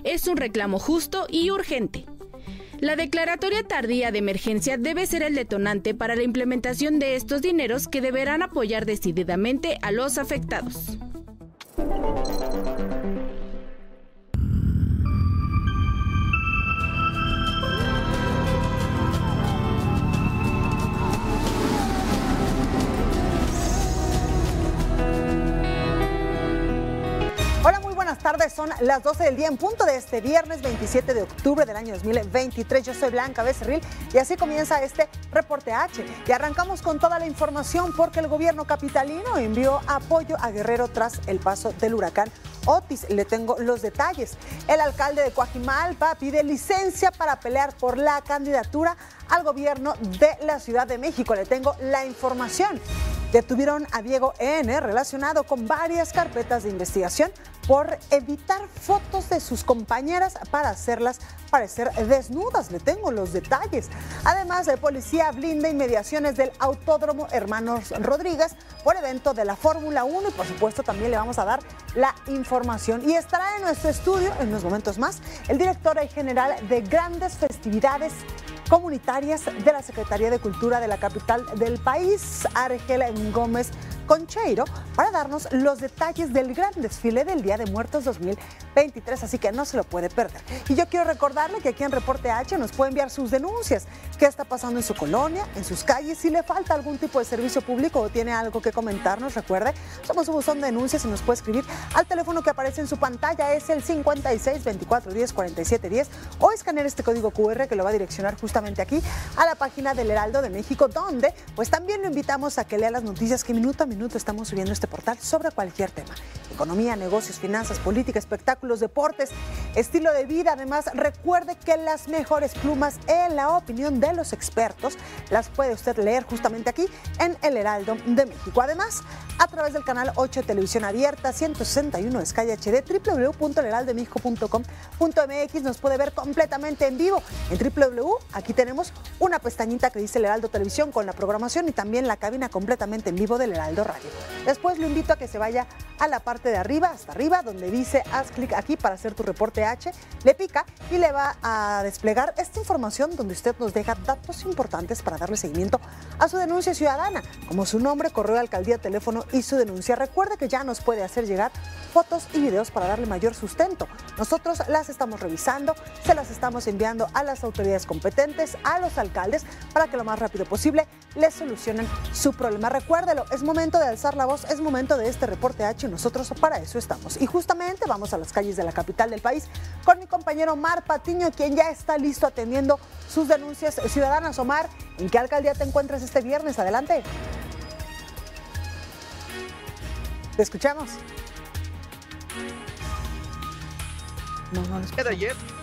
es un reclamo justo y urgente. La declaratoria tardía de emergencia debe ser el detonante para la implementación de estos dineros que deberán apoyar decididamente a los afectados. Buenas tardes, son las 12 del día en punto de este viernes 27 de octubre del año 2023. Yo soy Blanca Becerril y así comienza este Reporte H. Y arrancamos con toda la información porque el gobierno capitalino envió apoyo a Guerrero tras el paso del huracán Otis. Le tengo los detalles. El alcalde de Coajimalpa pide licencia para pelear por la candidatura al gobierno de la Ciudad de México. Le tengo la información. Detuvieron a Diego N. relacionado con varias carpetas de investigación por editar fotos de sus compañeras para hacerlas parecer desnudas. Le tengo los detalles. Además, la policía blinda inmediaciones del Autódromo Hermanos Rodríguez por evento de la Fórmula 1 y por supuesto también le vamos a dar la información. Y estará en nuestro estudio en unos momentos más el director general de grandes festividades comunitarias de la Secretaría de Cultura de la capital del país, Argel Gómez Concheiro, para darnos los detalles del gran desfile del Día de Muertos 2023, así que no se lo puede perder. Y yo quiero recordarle que aquí en Reporte H nos puede enviar sus denuncias, qué está pasando en su colonia, en sus calles, si le falta algún tipo de servicio público o tiene algo que comentarnos. Recuerde, somos un buzón de denuncias y nos puede escribir al teléfono que aparece en su pantalla, es el 56 24 10 47 10, o escanear este código QR que lo va a direccionar justamente aquí a la página del Heraldo de México, donde pues también lo invitamos a que lea las noticias que minuto a minuto estamos subiendo este portal sobre cualquier tema: economía, negocios, finanzas, política, espectáculos, deportes, estilo de vida. Además, recuerde que las mejores plumas en la opinión de los expertos las puede usted leer justamente aquí en el Heraldo de México. Además, a través del canal 8 de Televisión Abierta, 161 de Sky HD, www.elheraldomexico.com.mx, nos puede ver completamente en vivo. En www, aquí tenemos una pestañita que dice el Heraldo Televisión con la programación y también la cabina completamente en vivo del Heraldo Radio. Después lo invito a que se vaya a la parte de arriba, hasta arriba, donde dice haz clic aquí para hacer tu Reporte H, le pica y le va a desplegar esta información donde usted nos deja datos importantes para darle seguimiento a su denuncia ciudadana, como su nombre, correo de alcaldía, teléfono y su denuncia. Recuerde que ya nos puede hacer llegar fotos y videos para darle mayor sustento. Nosotros las estamos revisando, se las estamos enviando a las autoridades competentes, a los alcaldes, para que lo más rápido posible les solucionen su problema. Recuérdelo, es momento de alzar la voz, es momento de este Reporte H y nosotros para eso estamos. Y justamente vamos a las calles de la capital del país con mi compañero Omar Patiño, quien ya está listo atendiendo sus denuncias ciudadanas. Omar, ¿en qué alcaldía te encuentras este viernes? Adelante. Te escuchamos. No lo escuchamos.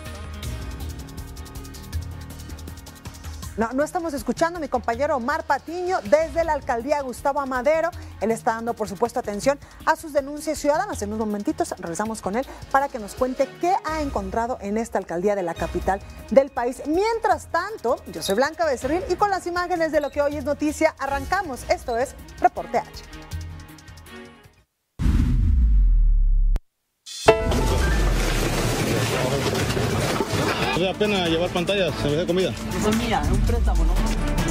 No estamos escuchando a mi compañero Omar Patiño desde la alcaldía Gustavo Amadero. Él está dando, por supuesto, atención a sus denuncias ciudadanas. En unos momentitos regresamos con él para que nos cuente qué ha encontrado en esta alcaldía de la capital del país. Mientras tanto, yo soy Blanca Becerril y con las imágenes de lo que hoy es noticia arrancamos. Esto es Reporte H. No da pena llevar pantallas en vez de comida. Eso es mía, es un préstamo, ¿no?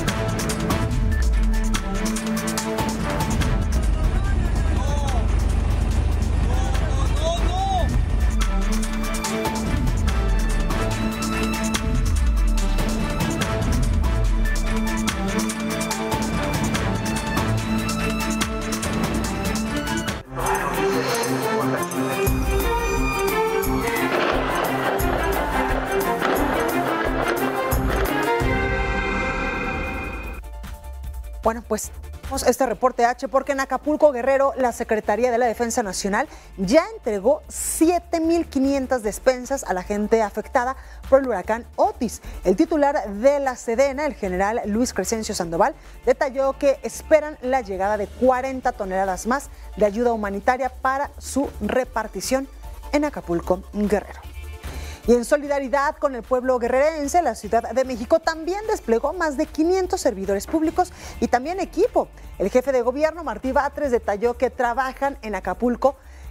Bueno, pues este Reporte H porque en Acapulco, Guerrero, la Secretaría de la Defensa Nacional ya entregó 7,500 despensas a la gente afectada por el huracán Otis. El titular de la Sedena, el general Luis Crescencio Sandoval, detalló que esperan la llegada de 40 toneladas más de ayuda humanitaria para su repartición en Acapulco, Guerrero. Y en solidaridad con el pueblo guerrerense, la Ciudad de México también desplegó más de 500 servidores públicos y también equipo. El jefe de gobierno, Martí Batres, detalló que trabajan en Acapulco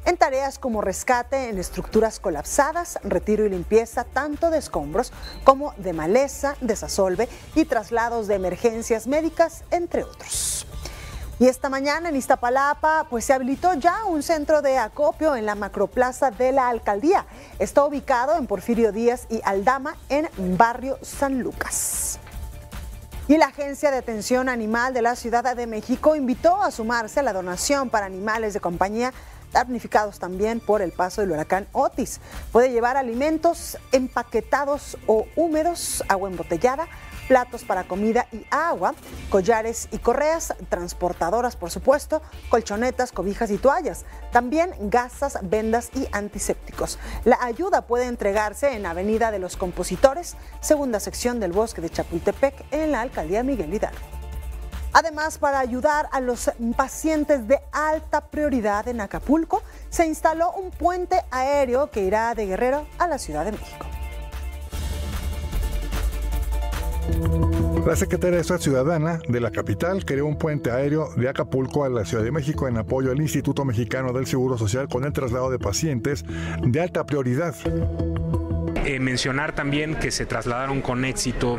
en tareas como rescate en estructuras colapsadas, retiro y limpieza tanto de escombros como de maleza, desasolve y traslados de emergencias médicas, entre otros. Y esta mañana en Iztapalapa se habilitó ya un centro de acopio en la macroplaza de la alcaldía. Está ubicado en Porfirio Díaz y Aldama en barrio San Lucas. Y la Agencia de Atención Animal de la Ciudad de México invitó a sumarse a la donación para animales de compañía damnificados también por el paso del huracán Otis. Puede llevar alimentos empaquetados o húmedos, agua embotellada, platos para comida y agua, collares y correas, transportadoras por supuesto, colchonetas, cobijas y toallas, también gasas, vendas y antisépticos. La ayuda puede entregarse en Avenida de los Compositores, segunda sección del Bosque de Chapultepec, en la alcaldía Miguel Hidalgo. Además, para ayudar a los pacientes de alta prioridad en Acapulco, se instaló un puente aéreo que irá de Guerrero a la Ciudad de México. La Secretaría de Seguridad Ciudadana de la capital creó un puente aéreo de Acapulco a la Ciudad de México en apoyo al Instituto Mexicano del Seguro Social con el traslado de pacientes de alta prioridad. Mencionar también que se trasladaron con éxito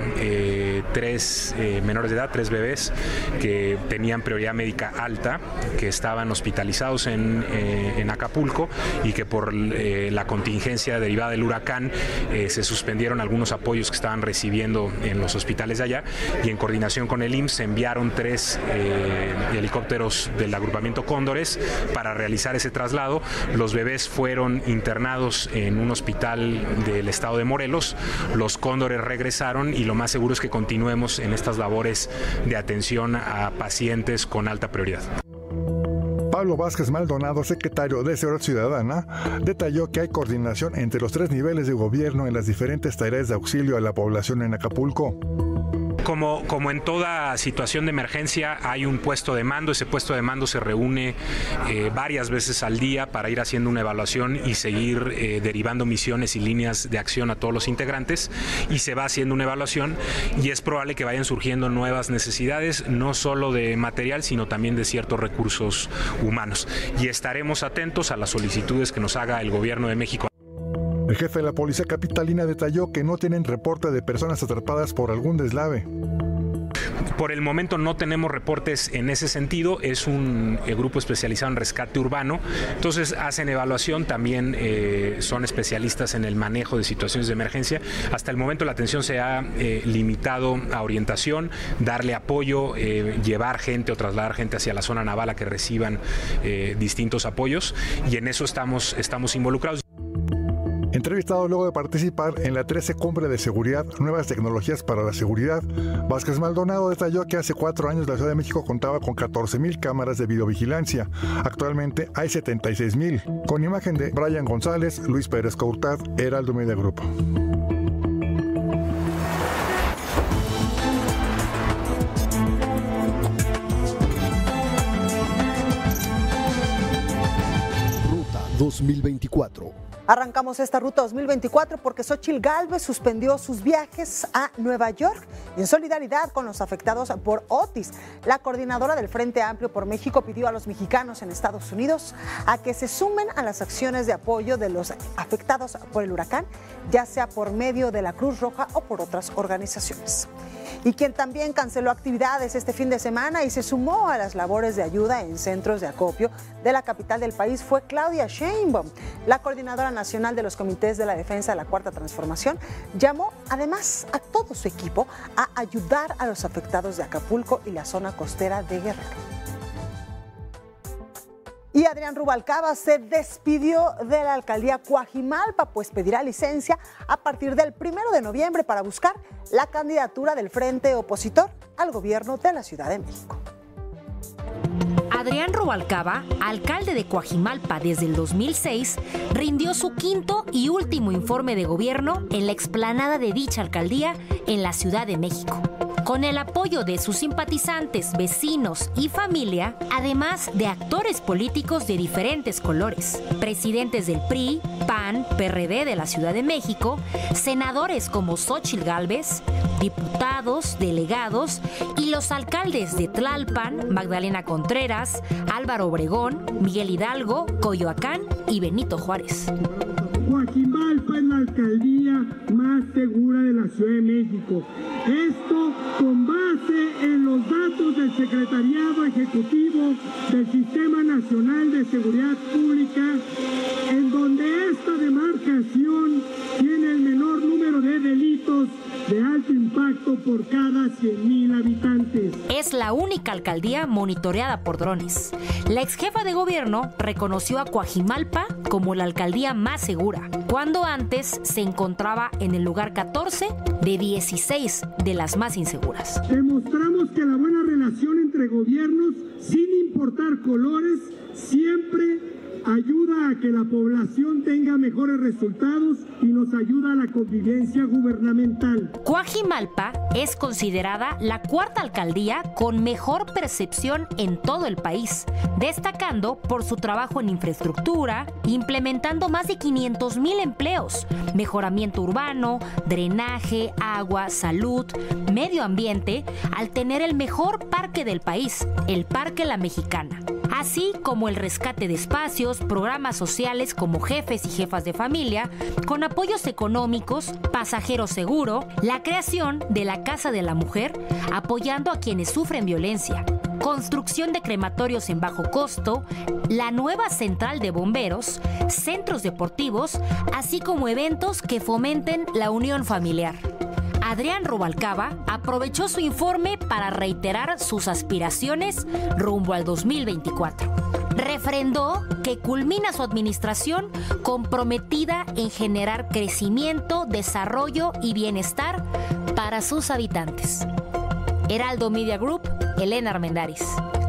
3 menores de edad, 3 bebés que tenían prioridad médica alta, que estaban hospitalizados en Acapulco y que por la contingencia derivada del huracán se suspendieron algunos apoyos que estaban recibiendo en los hospitales de allá, y en coordinación con el IMSS se enviaron 3 helicópteros del agrupamiento Cóndores para realizar ese traslado. Los bebés fueron internados en un hospital del estado de Morelos, los Cóndores regresaron y lo más seguro es que continuemos en estas labores de atención a pacientes con alta prioridad. Pablo Vázquez Maldonado, secretario de Seguridad Ciudadana, detalló que hay coordinación entre los 3 niveles de gobierno en las diferentes tareas de auxilio a la población en Acapulco. Como en toda situación de emergencia hay un puesto de mando. Ese puesto de mando se reúne varias veces al día para ir haciendo una evaluación y seguir derivando misiones y líneas de acción a todos los integrantes, y se va haciendo una evaluación y es probable que vayan surgiendo nuevas necesidades, no solo de material sino también de ciertos recursos humanos, y estaremos atentos a las solicitudes que nos haga el Gobierno de México. El jefe de la Policía Capitalina detalló que no tienen reporte de personas atrapadas por algún deslave. Por el momento no tenemos reportes en ese sentido, es un grupo especializado en rescate urbano, entonces hacen evaluación, también son especialistas en el manejo de situaciones de emergencia. Hasta el momento la atención se ha limitado a orientación, darle apoyo, llevar gente o trasladar gente hacia la zona naval a que reciban distintos apoyos, y en eso estamos involucrados. Entrevistado luego de participar en la 13 Cumbre de Seguridad, Nuevas Tecnologías para la Seguridad, Vázquez Maldonado detalló que hace 4 años la Ciudad de México contaba con 14,000 cámaras de videovigilancia. Actualmente hay 76,000. Con imagen de Brian González, Luis Pérez Courtad, Heraldo Media Group. Ruta 2024. Arrancamos esta ruta 2024 porque Xóchitl Gálvez suspendió sus viajes a Nueva York en solidaridad con los afectados por Otis. La coordinadora del Frente Amplio por México pidió a los mexicanos en Estados Unidos a que se sumen a las acciones de apoyo de los afectados por el huracán, ya sea por medio de la Cruz Roja o por otras organizaciones. Y quien también canceló actividades este fin de semana y se sumó a las labores de ayuda en centros de acopio de la capital del país fue Claudia Sheinbaum. La coordinadora nacional de los comités de la defensa de la Cuarta Transformación llamó además a todo su equipo a ayudar a los afectados de Acapulco y la zona costera de Guerrero. Y Adrián Rubalcaba se despidió de la alcaldía Coajimalpa, pues pedirá licencia a partir del 1 de noviembre para buscar la candidatura del frente opositor al gobierno de la Ciudad de México. Adrián Rubalcaba, alcalde de Coajimalpa desde el 2006, rindió su 5º y último informe de gobierno en la explanada de dicha alcaldía en la Ciudad de México. con el apoyo de sus simpatizantes, vecinos y familia, además de actores políticos de diferentes colores, presidentes del PRI, PAN, PRD de la Ciudad de México, senadores como Xóchitl Gálvez, diputados, delegados y los alcaldes de Tlalpan, Magdalena Contreras, Álvaro Obregón, Miguel Hidalgo, Coyoacán y Benito Juárez. Coajimalpa es la alcaldía más segura de la Ciudad de México. Esto con base en los datos del Secretariado Ejecutivo del Sistema Nacional de Seguridad Pública, en donde esta demarcación tiene el menor número de delitos de alto impacto por cada 100,000 habitantes. Es la única alcaldía monitoreada por drones. La exjefa de gobierno reconoció a Coajimalpa como la alcaldía más segura, cuando antes se encontraba en el lugar 14 de 16 de las más inseguras. Demostramos que la buena relación entre gobiernos, sin importar colores, siempre ayuda a que la población tenga mejores resultados y nos ayuda a la convivencia gubernamental. Coajimalpa es considerada la cuarta alcaldía con mejor percepción en todo el país, destacando por su trabajo en infraestructura, implementando más de 500,000 empleos, mejoramiento urbano, drenaje, agua, salud, medio ambiente, al tener el mejor parque del país, el Parque La Mexicana, así como el rescate de espacios, programas sociales como jefes y jefas de familia, con apoyos económicos, pasajero seguro, la creación de la Casa de la Mujer, apoyando a quienes sufren violencia, construcción de crematorios en bajo costo, la nueva central de bomberos, centros deportivos, así como eventos que fomenten la unión familiar. Adrián Rubalcaba aprovechó su informe para reiterar sus aspiraciones rumbo al 2024. Refrendó que culmina su administración comprometida en generar crecimiento, desarrollo y bienestar para sus habitantes. Heraldo Media Group, Elena Armendáriz.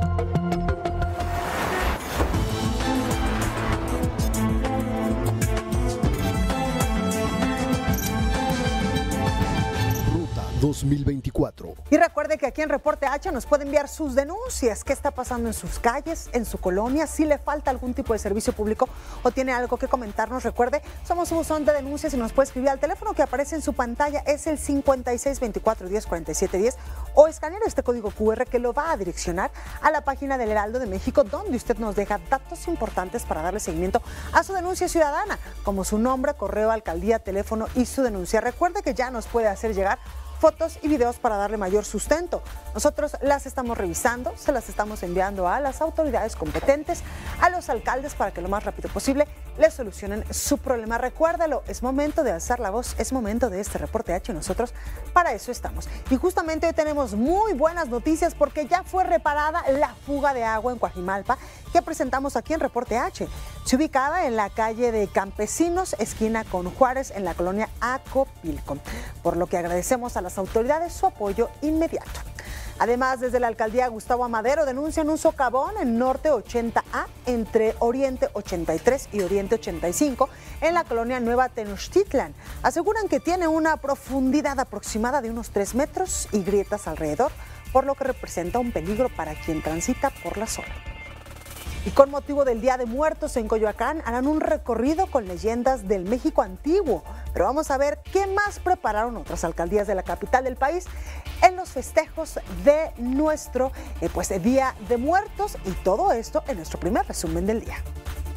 Ruta 2024. Y recuerde que aquí en Reporte H nos puede enviar sus denuncias. ¿Qué está pasando en sus calles, en su colonia? Si le falta algún tipo de servicio público o tiene algo que comentarnos, recuerde, somos un buzón de denuncias y nos puede escribir al teléfono que aparece en su pantalla. Es el 5624-1047-10 o escanear este código QR que lo va a direccionar a la página del Heraldo de México, donde usted nos deja datos importantes para darle seguimiento a su denuncia ciudadana, como su nombre, correo, alcaldía, teléfono y su denuncia. Recuerde que ya nos puede hacer llegar fotos y videos para darle mayor sustento. Nosotros las estamos revisando, se las estamos enviando a las autoridades competentes, a los alcaldes para que lo más rápido posible les solucionen su problema. Recuérdalo, es momento de alzar la voz, es momento de este Reporte H y nosotros para eso estamos. Y justamente hoy tenemos muy buenas noticias porque ya fue reparada la fuga de agua en Coajimalpa que presentamos aquí en Reporte H. Se ubicaba en la calle de Campesinos, esquina con Juárez, en la colonia Acopilco, por lo que agradecemos a las autoridades su apoyo inmediato. Además, desde la alcaldía Gustavo Amadero denuncian un socavón en Norte 80A entre Oriente 83 y Oriente 85 en la colonia Nueva Tenochtitlan. Aseguran que tiene una profundidad aproximada de unos 3 metros y grietas alrededor, por lo que representa un peligro para quien transita por la zona. Y con motivo del Día de Muertos en Coyoacán harán un recorrido con leyendas del México antiguo. Pero vamos a ver qué más prepararon otras alcaldías de la capital del país en los festejos de nuestro Día de Muertos, y todo esto en nuestro primer resumen del día.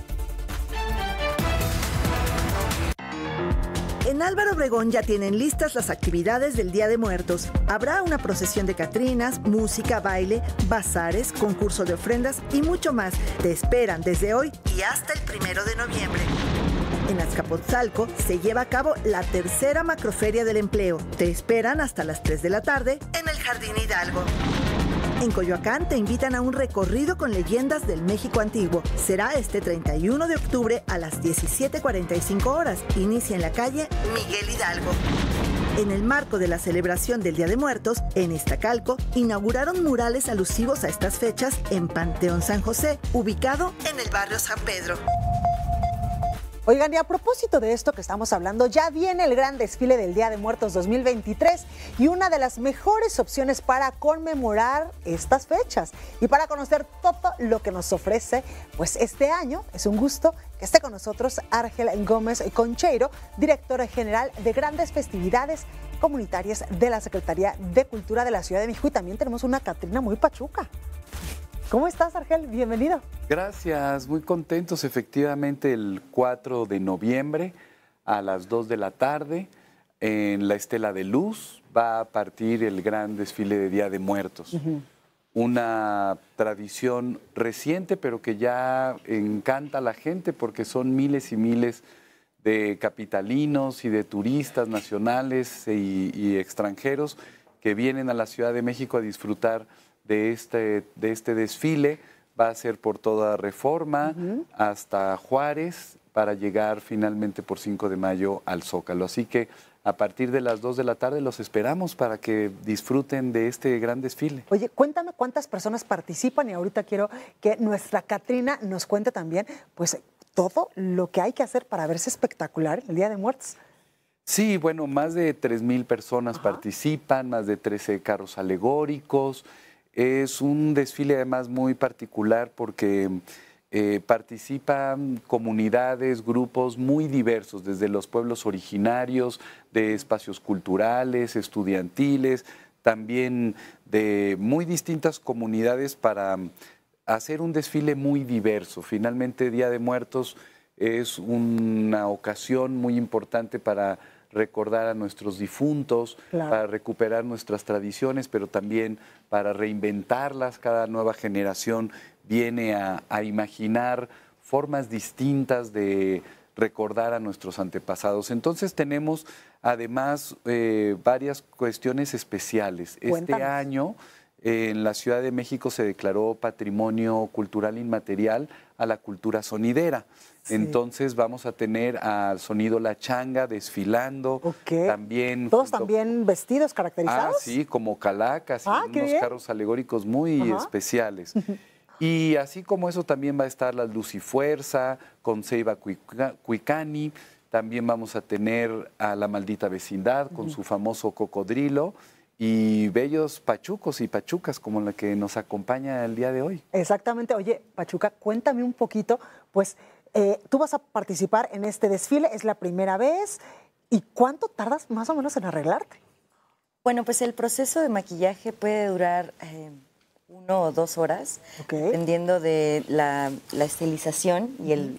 En Álvaro Obregón ya tienen listas las actividades del Día de Muertos. Habrá una procesión de catrinas, música, baile, bazares, concurso de ofrendas y mucho más. Te esperan desde hoy y hasta el 1 de noviembre. En Azcapotzalco se lleva a cabo la tercera macroferia del empleo. Te esperan hasta las 3 de la tarde en el Jardín Hidalgo. En Coyoacán te invitan a un recorrido con leyendas del México antiguo. Será este 31 de octubre a las 17:45 horas. Inicia en la calle Miguel Hidalgo. En el marco de la celebración del Día de Muertos, en Iztacalco, inauguraron murales alusivos a estas fechas en Panteón San José, ubicado en el barrio San Pedro. Oigan, y a propósito de esto que estamos hablando, ya viene el gran desfile del Día de Muertos 2023 y una de las mejores opciones para conmemorar estas fechas y para conocer todo lo que nos ofrece, pues este año es un gusto que esté con nosotros Argel Gómez Concheiro, directora general de Grandes Festividades Comunitarias de la Secretaría de Cultura de la Ciudad de México, y también tenemos una Catrina muy pachuca. ¿Cómo estás, Argel? Bienvenido. Gracias, muy contentos. Efectivamente, el 4 de noviembre a las 2 de la tarde en la Estela de Luz va a partir el gran desfile de Día de Muertos. Una tradición reciente, pero que ya encanta a la gente porque son miles y miles de capitalinos y de turistas nacionales y extranjeros que vienen a la Ciudad de México a disfrutar de este desfile. Va a ser por toda Reforma hasta Juárez para llegar finalmente por 5 de mayo al Zócalo. Así que a partir de las 2 de la tarde los esperamos para que disfruten de este gran desfile. Oye, cuéntame cuántas personas participan y ahorita quiero que nuestra Catrina nos cuente también pues todo lo que hay que hacer para verse espectacular el Día de Muertos. Sí, bueno, más de 3,000 personas participan, más de 13 carros alegóricos. Es un desfile además muy particular porque participan comunidades, grupos muy diversos, desde los pueblos originarios, de espacios culturales, estudiantiles, también de muy distintas comunidades para hacer un desfile muy diverso. Finalmente, Día de Muertos es una ocasión muy importante para recordar a nuestros difuntos, para recuperar nuestras tradiciones, pero también para reinventarlas. Cada nueva generación viene a imaginar formas distintas de recordar a nuestros antepasados. Entonces tenemos además varias cuestiones especiales. Cuéntanos. Este año en la Ciudad de México se declaró Patrimonio Cultural Inmaterial a la cultura sonidera. Sí. Entonces vamos a tener al Sonido La Changa desfilando. También ¿todos también vestidos, caracterizados? Sí, como calacas y unos carros alegóricos muy especiales. Y así como eso también va a estar la Luz y Fuerza con Ceiba Cuicani. También vamos a tener a La Maldita Vecindad con su famoso cocodrilo. Y bellos pachucos y pachucas como la que nos acompaña el día de hoy. Exactamente. Oye, Pachuca, cuéntame un poquito, pues tú vas a participar en este desfile, es la primera vez, ¿y cuánto tardas más o menos en arreglarte? Bueno, pues el proceso de maquillaje puede durar 1 o 2 horas, dependiendo de la estilización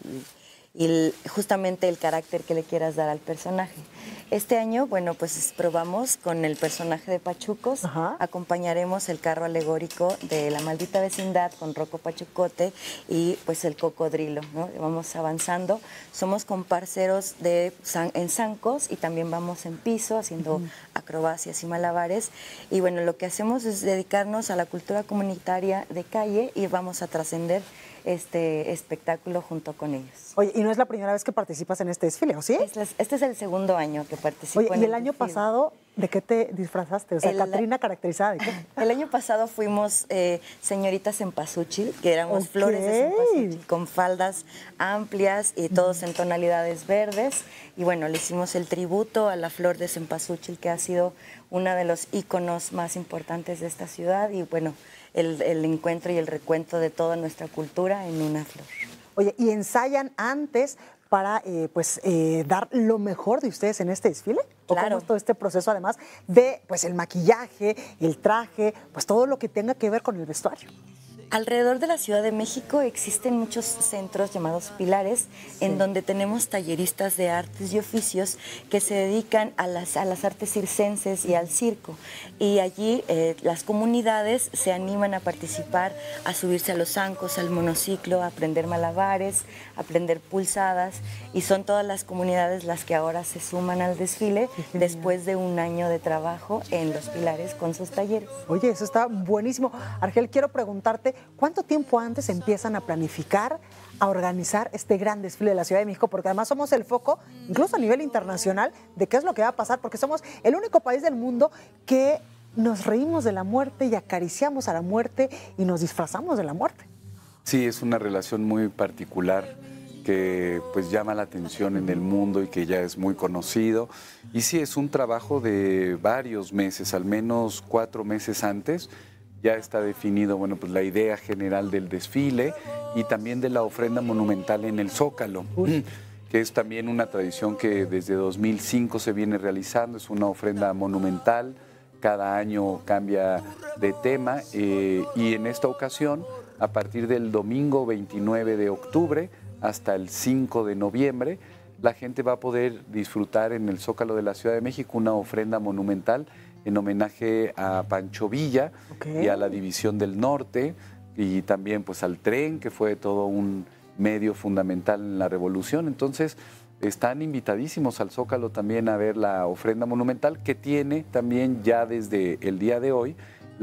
y justamente el carácter que le quieras dar al personaje. Este año, bueno, pues probamos con el personaje de Pachucos, acompañaremos el carro alegórico de La Maldita Vecindad con Rocco Pachucote y pues el cocodrilo, ¿no? Vamos avanzando, somos comparseros en zancos y también vamos en piso haciendo acrobacias y malabares, y bueno, lo que hacemos es dedicarnos a la cultura comunitaria de calle y vamos a trascender este espectáculo junto con ellos. Oye, ¿y no es la primera vez que participas en este desfile, o sí? Este es el segundo año que participo. Oye, ¿y el año pasado de qué te disfrazaste? O sea, Catrina caracterizada, ¿de qué? El año pasado fuimos señoritas cempasúchil, que éramos flores de cempasúchil, con faldas amplias y todos en tonalidades verdes. Y bueno, le hicimos el tributo a la flor de cempasúchil, que ha sido uno de los íconos más importantes de esta ciudad. Y bueno, el encuentro y el recuento de toda nuestra cultura en una flor. Oye, ¿y ensayan antes para dar lo mejor de ustedes en este desfile? ¿O cómo es todo este proceso, además de pues el maquillaje, el traje, pues todo lo que tenga que ver con el vestuario? Alrededor de la Ciudad de México existen muchos centros llamados pilares, en donde tenemos talleristas de artes y oficios que se dedican a las artes circenses y al circo. Y allí las comunidades se animan a participar, a subirse a los zancos, al monociclo, a aprender malabares, a aprender pulsadas. Y son todas las comunidades las que ahora se suman al desfile después de un año de trabajo en los pilares con sus talleres. Oye, eso está buenísimo. Argel, quiero preguntarte, ¿cuánto tiempo antes empiezan a planificar, a organizar este gran desfile de la Ciudad de México? Porque además somos el foco, incluso a nivel internacional, de qué es lo que va a pasar, porque somos el único país del mundo que nos reímos de la muerte y acariciamos a la muerte y nos disfrazamos de la muerte. Sí, es una relación muy particular que pues llama la atención en el mundo y que ya es muy conocido. Y sí, es un trabajo de varios meses, al menos 4 meses antes. Ya está definido, bueno, pues la idea general del desfile y también de la ofrenda monumental en el Zócalo, que es también una tradición que desde 2005 se viene realizando. Es una ofrenda monumental, cada año cambia de tema y en esta ocasión, a partir del domingo 29 de octubre hasta el 5 de noviembre, la gente va a poder disfrutar en el Zócalo de la Ciudad de México una ofrenda monumental en homenaje a Pancho Villa y a la División del Norte y también pues al tren, que fue todo un medio fundamental en la Revolución. Entonces están invitadísimos al Zócalo también a ver la ofrenda monumental, que tiene también ya desde el día de hoy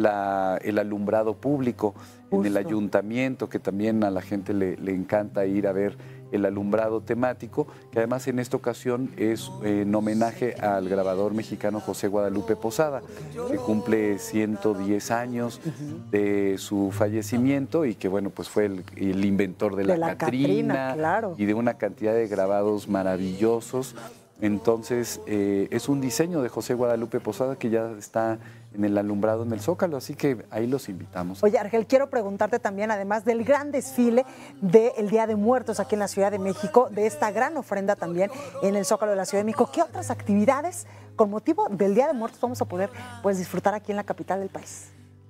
el alumbrado público en el ayuntamiento, que también a la gente le encanta ir a ver el alumbrado temático, que además en esta ocasión es en homenaje al grabador mexicano José Guadalupe Posada, que cumple 110 años de su fallecimiento y que bueno, pues fue el inventor de la Catrina, claro, y de una cantidad de grabados maravillosos. Entonces es un diseño de José Guadalupe Posada que ya está en el alumbrado en el Zócalo, así que ahí los invitamos. Oye, Argel, quiero preguntarte también, además del gran desfile del Día de Muertos aquí en la Ciudad de México, de esta gran ofrenda también en el Zócalo de la Ciudad de México, ¿qué otras actividades con motivo del Día de Muertos vamos a poder pues disfrutar aquí en la capital del país?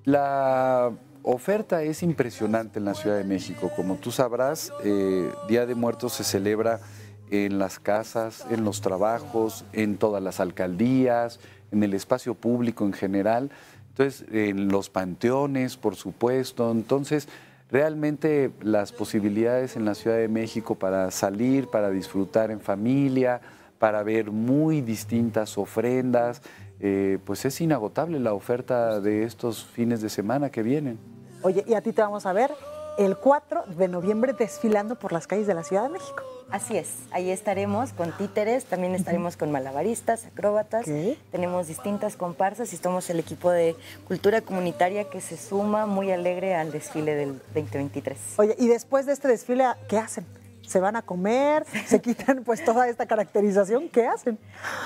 La oferta es impresionante en la Ciudad de México. Como tú sabrás, Día de Muertos se celebra en las casas, en los trabajos, en todas las alcaldías, en el espacio público en general, entonces en los panteones, por supuesto. Entonces, realmente las posibilidades en la Ciudad de México para salir, para disfrutar en familia, para ver muy distintas ofrendas, pues es inagotable la oferta de estos fines de semana que vienen. Oye, y a ti te vamos a ver el 4 de noviembre desfilando por las calles de la Ciudad de México. Así es, ahí estaremos con títeres, también estaremos con malabaristas, acróbatas, tenemos distintas comparsas y somos el equipo de cultura comunitaria que se suma muy alegre al desfile del 2023. Oye, y después de este desfile, ¿qué hacen? ¿Se van a comer? ¿Se quitan pues toda esta caracterización? ¿Qué hacen?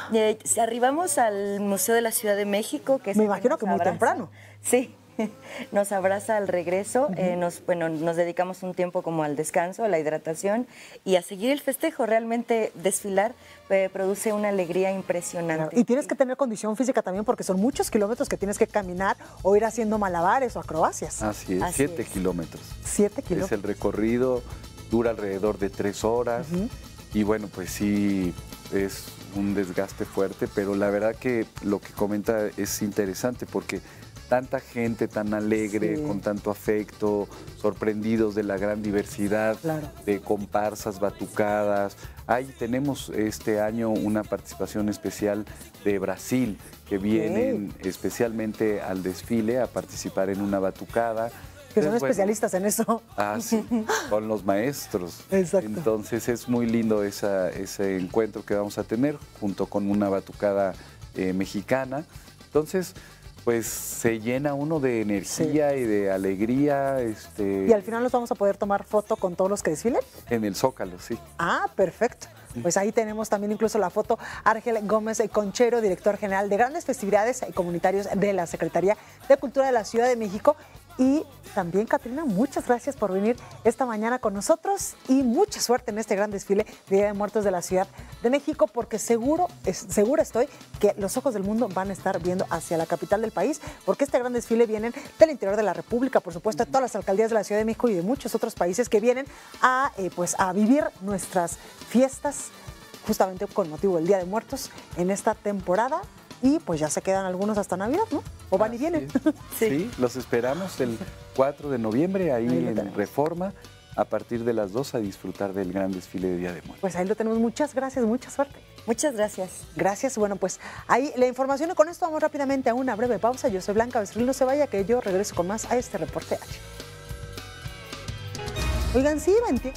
Arribamos al Museo de la Ciudad de México, que es... Me imagino que muy temprano. Sí. Nos abraza al regreso, nos dedicamos un tiempo como al descanso, a la hidratación y a seguir el festejo. Realmente desfilar produce una alegría impresionante. Y tienes que tener condición física también porque son muchos kilómetros que tienes que caminar o ir haciendo malabares o acrobacias. Así es, 7 kilómetros. 7 kilómetros. Es el recorrido, dura alrededor de 3 horas y bueno, pues sí, es un desgaste fuerte, pero la verdad que lo que comenta es interesante porque tanta gente tan alegre, con tanto afecto, sorprendidos de la gran diversidad de comparsas, batucadas. Ahí tenemos este año una participación especial de Brasil, que vienen especialmente al desfile a participar en una batucada. Que son especialistas en eso. Ah, sí, son los maestros. Exacto. Entonces es muy lindo ese encuentro que vamos a tener junto con una batucada mexicana. Entonces, pues se llena uno de energía y de alegría. ¿Y al final nos vamos a poder tomar foto con todos los que desfilen? En el Zócalo, sí. Ah, perfecto. Pues ahí tenemos también incluso la foto. Argel Gómez Conchero, director general de Grandes Festividades Comunitarios de la Secretaría de Cultura de la Ciudad de México. Y también, Catrina, muchas gracias por venir esta mañana con nosotros y mucha suerte en este gran desfile de Día de Muertos de la Ciudad de México, porque segura estoy que los ojos del mundo van a estar viendo hacia la capital del país, porque este gran desfile viene del interior de la República, por supuesto, de todas las alcaldías de la Ciudad de México y de muchos otros países que vienen a vivir nuestras fiestas justamente con motivo del Día de Muertos en esta temporada. Y pues ya se quedan algunos hasta Navidad, ¿no? O van y vienen. Sí, los esperamos el 4 de noviembre ahí en Reforma, a partir de las 2 a disfrutar del gran desfile de Día de Muertos. Pues ahí lo tenemos. Muchas gracias, mucha suerte. Muchas gracias. Gracias. Bueno, pues ahí la información y con esto vamos rápidamente a una breve pausa. Yo soy Blanca Becerril, no se vaya que yo regreso con más a este Reporte H. Oigan, sí, vente.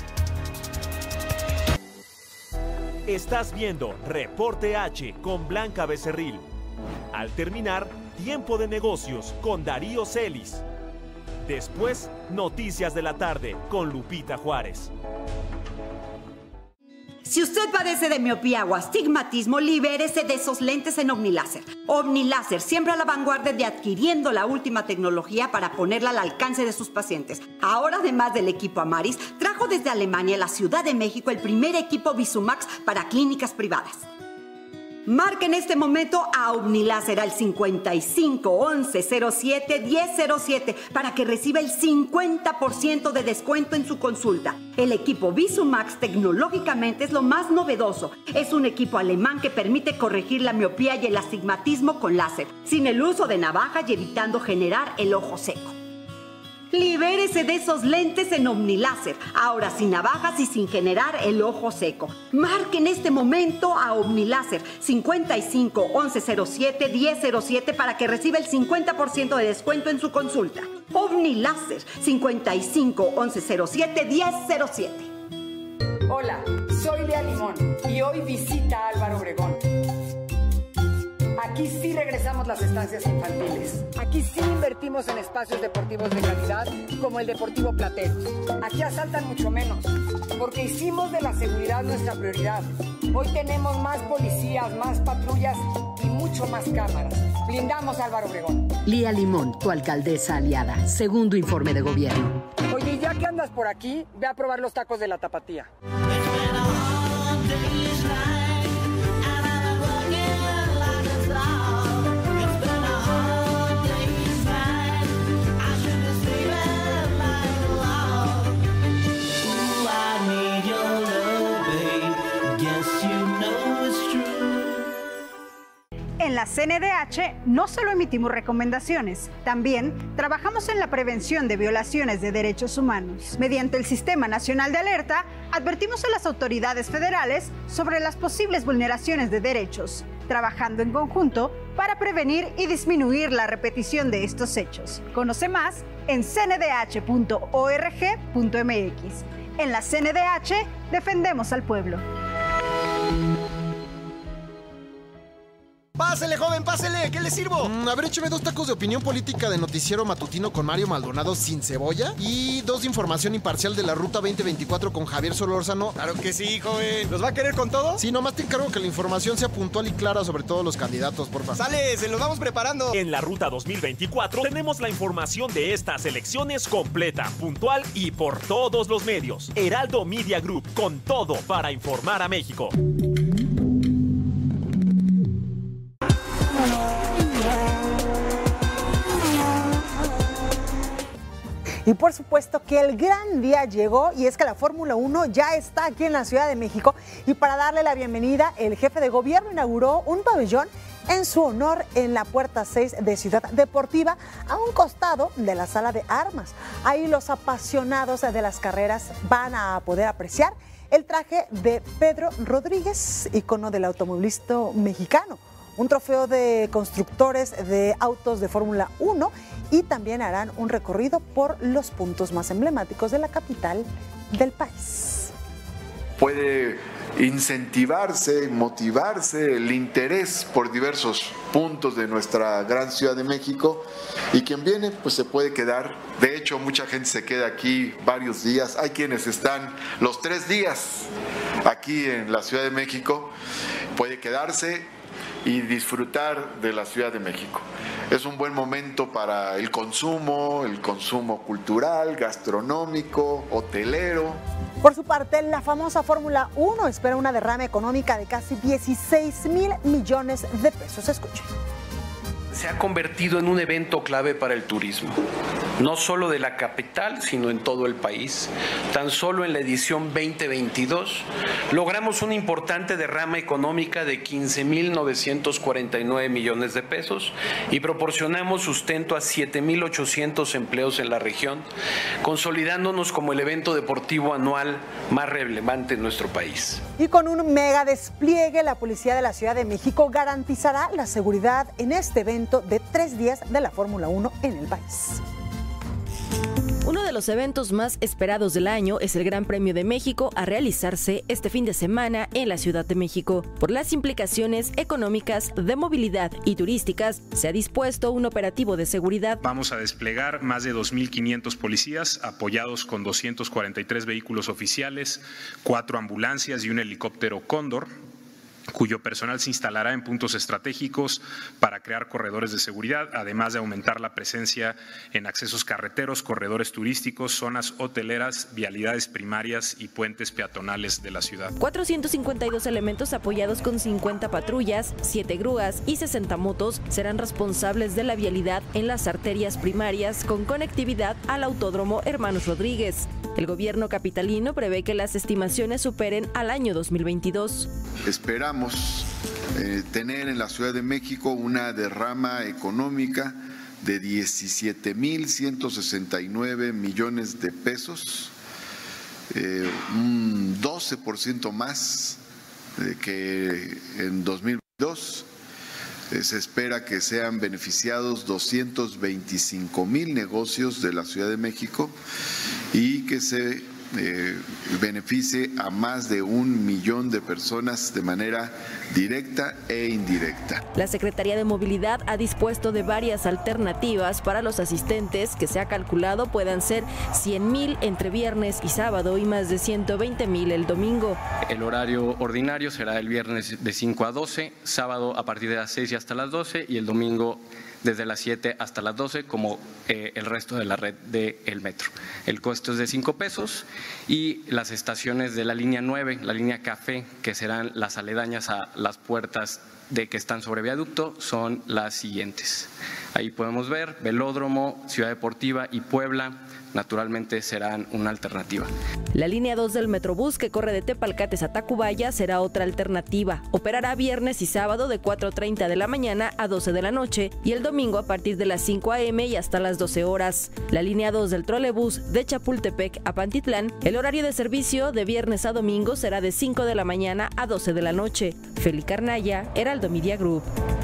Estás viendo Reporte H con Blanca Becerril. Al terminar, Tiempo de Negocios con Darío Celis. Después, Noticias de la Tarde con Lupita Juárez. Si usted padece de miopía o astigmatismo, libérese de esos lentes en OmniLáser. OmniLáser, siempre a la vanguardia de adquiriendo la última tecnología para ponerla al alcance de sus pacientes. Ahora, además del equipo Amaris, trajo desde Alemania a la Ciudad de México el primer equipo VisuMax para clínicas privadas. Marque en este momento a OmniLáser al 55 11 07 1007 para que reciba el 50% de descuento en su consulta. El equipo VisuMax tecnológicamente es lo más novedoso. Es un equipo alemán que permite corregir la miopía y el astigmatismo con láser, sin el uso de navaja y evitando generar el ojo seco. Libérese de esos lentes en OmniLáser, ahora sin navajas y sin generar el ojo seco. Marque en este momento a OmniLáser 55 11 07 1007 para que reciba el 50% de descuento en su consulta. OmniLáser 55 11 07 1007. Hola, soy Lía Limón y hoy visita Álvaro Obregón. Aquí sí regresamos las estancias infantiles. Aquí sí invertimos en espacios deportivos de calidad como el Deportivo Plateros. Aquí asaltan mucho menos, porque hicimos de la seguridad nuestra prioridad. Hoy tenemos más policías, más patrullas y mucho más cámaras. Blindamos a Álvaro Obregón. Lía Limón, tu alcaldesa aliada. Segundo informe de gobierno. Oye, ya que andas por aquí, ve a probar los tacos de la Tapatía. En la CNDH no solo emitimos recomendaciones, también trabajamos en la prevención de violaciones de derechos humanos. Mediante el Sistema Nacional de Alerta, advertimos a las autoridades federales sobre las posibles vulneraciones de derechos, trabajando en conjunto para prevenir y disminuir la repetición de estos hechos. Conoce más en cndh.org.mx. En la CNDH defendemos al pueblo. Pásele, joven, pásele, ¿qué le sirvo? A ver, écheme 2 tacos de opinión política de noticiero matutino con Mario Maldonado sin cebolla y 2 de información imparcial de la Ruta 2024 con Javier Solórzano. Claro que sí, joven. ¿Los va a querer con todo? Sí, nomás te encargo que la información sea puntual y clara sobre todos los candidatos, porfa. ¡Sale! ¡Se los vamos preparando! En la Ruta 2024 tenemos la información de estas elecciones completa, puntual y por todos los medios. Heraldo Media Group, con todo para informar a México. Y por supuesto que el gran día llegó y es que la Fórmula 1 ya está aquí en la Ciudad de México y para darle la bienvenida el jefe de gobierno inauguró un pabellón en su honor en la Puerta 6 de Ciudad Deportiva a un costado de la sala de armas. Ahí los apasionados de las carreras van a poder apreciar el traje de Pedro Rodríguez, ícono del automovilista mexicano, un trofeo de constructores de autos de Fórmula 1 y también harán un recorrido por los puntos más emblemáticos de la capital del país. Puede incentivarse, motivarse el interés por diversos puntos de nuestra gran Ciudad de México y quien viene pues se puede quedar. De hecho, mucha gente se queda aquí varios días. Hay quienes están los 3 días aquí en la Ciudad de México. Puede quedarse y disfrutar de la Ciudad de México. Es un buen momento para el consumo cultural, gastronómico, hotelero. Por su parte, la famosa Fórmula 1 espera una derrama económica de casi 16,000 millones de pesos. Escuchen. Se ha convertido en un evento clave para el turismo, no solo de la capital, sino en todo el país. Tan solo en la edición 2022 logramos una importante derrama económica de 15,949 millones de pesos y proporcionamos sustento a 7,800 empleos en la región, consolidándonos como el evento deportivo anual más relevante en nuestro país. Y con un mega despliegue, la Policía de la Ciudad de México garantizará la seguridad en este evento de 3 días de la Fórmula 1 en el país. Uno de los eventos más esperados del año es el Gran Premio de México a realizarse este fin de semana en la Ciudad de México. Por las implicaciones económicas, de movilidad y turísticas, se ha dispuesto un operativo de seguridad. Vamos a desplegar más de 2.500 policías apoyados con 243 vehículos oficiales, 4 ambulancias y un helicóptero Cóndor, cuyo personal se instalará en puntos estratégicos para crear corredores de seguridad, además de aumentar la presencia en accesos carreteros, corredores turísticos, zonas hoteleras, vialidades primarias y puentes peatonales de la ciudad. 452 elementos apoyados con 50 patrullas, 7 grúas y 60 motos serán responsables de la vialidad en las arterias primarias con conectividad al Autódromo Hermanos Rodríguez. El gobierno capitalino prevé que las estimaciones superen al año 2022. Esperamos tener en la Ciudad de México una derrama económica de 17.169 millones de pesos, un 12% más que en 2022. Se espera que sean beneficiados 225,000 negocios de la Ciudad de México y que se beneficie a más de 1 millón de personas de manera directa e indirecta. La Secretaría de Movilidad ha dispuesto de varias alternativas para los asistentes que se ha calculado puedan ser 100,000 entre viernes y sábado y más de 120,000 el domingo. El horario ordinario será el viernes de 5 a 12, sábado a partir de las 6 y hasta las 12 y el domingo desde las 7 hasta las 12 como el resto de la red del metro. El costo es de 5 pesos y las estaciones de la línea 9, la línea Café, que serán las aledañas a las puertas de que están sobre viaducto, son las siguientes. Ahí podemos ver Velódromo, Ciudad Deportiva y Puebla. Naturalmente serán una alternativa. La línea 2 del Metrobús que corre de Tepalcates a Tacubaya será otra alternativa. Operará viernes y sábado de 4:30 de la mañana a 12 de la noche y el domingo a partir de las 5 a.m. y hasta las 12 horas. La línea 2 del trolebús de Chapultepec a Pantitlán, el horario de servicio de viernes a domingo será de 5 de la mañana a 12 de la noche. Feli Carnaya, Heraldo Media Group.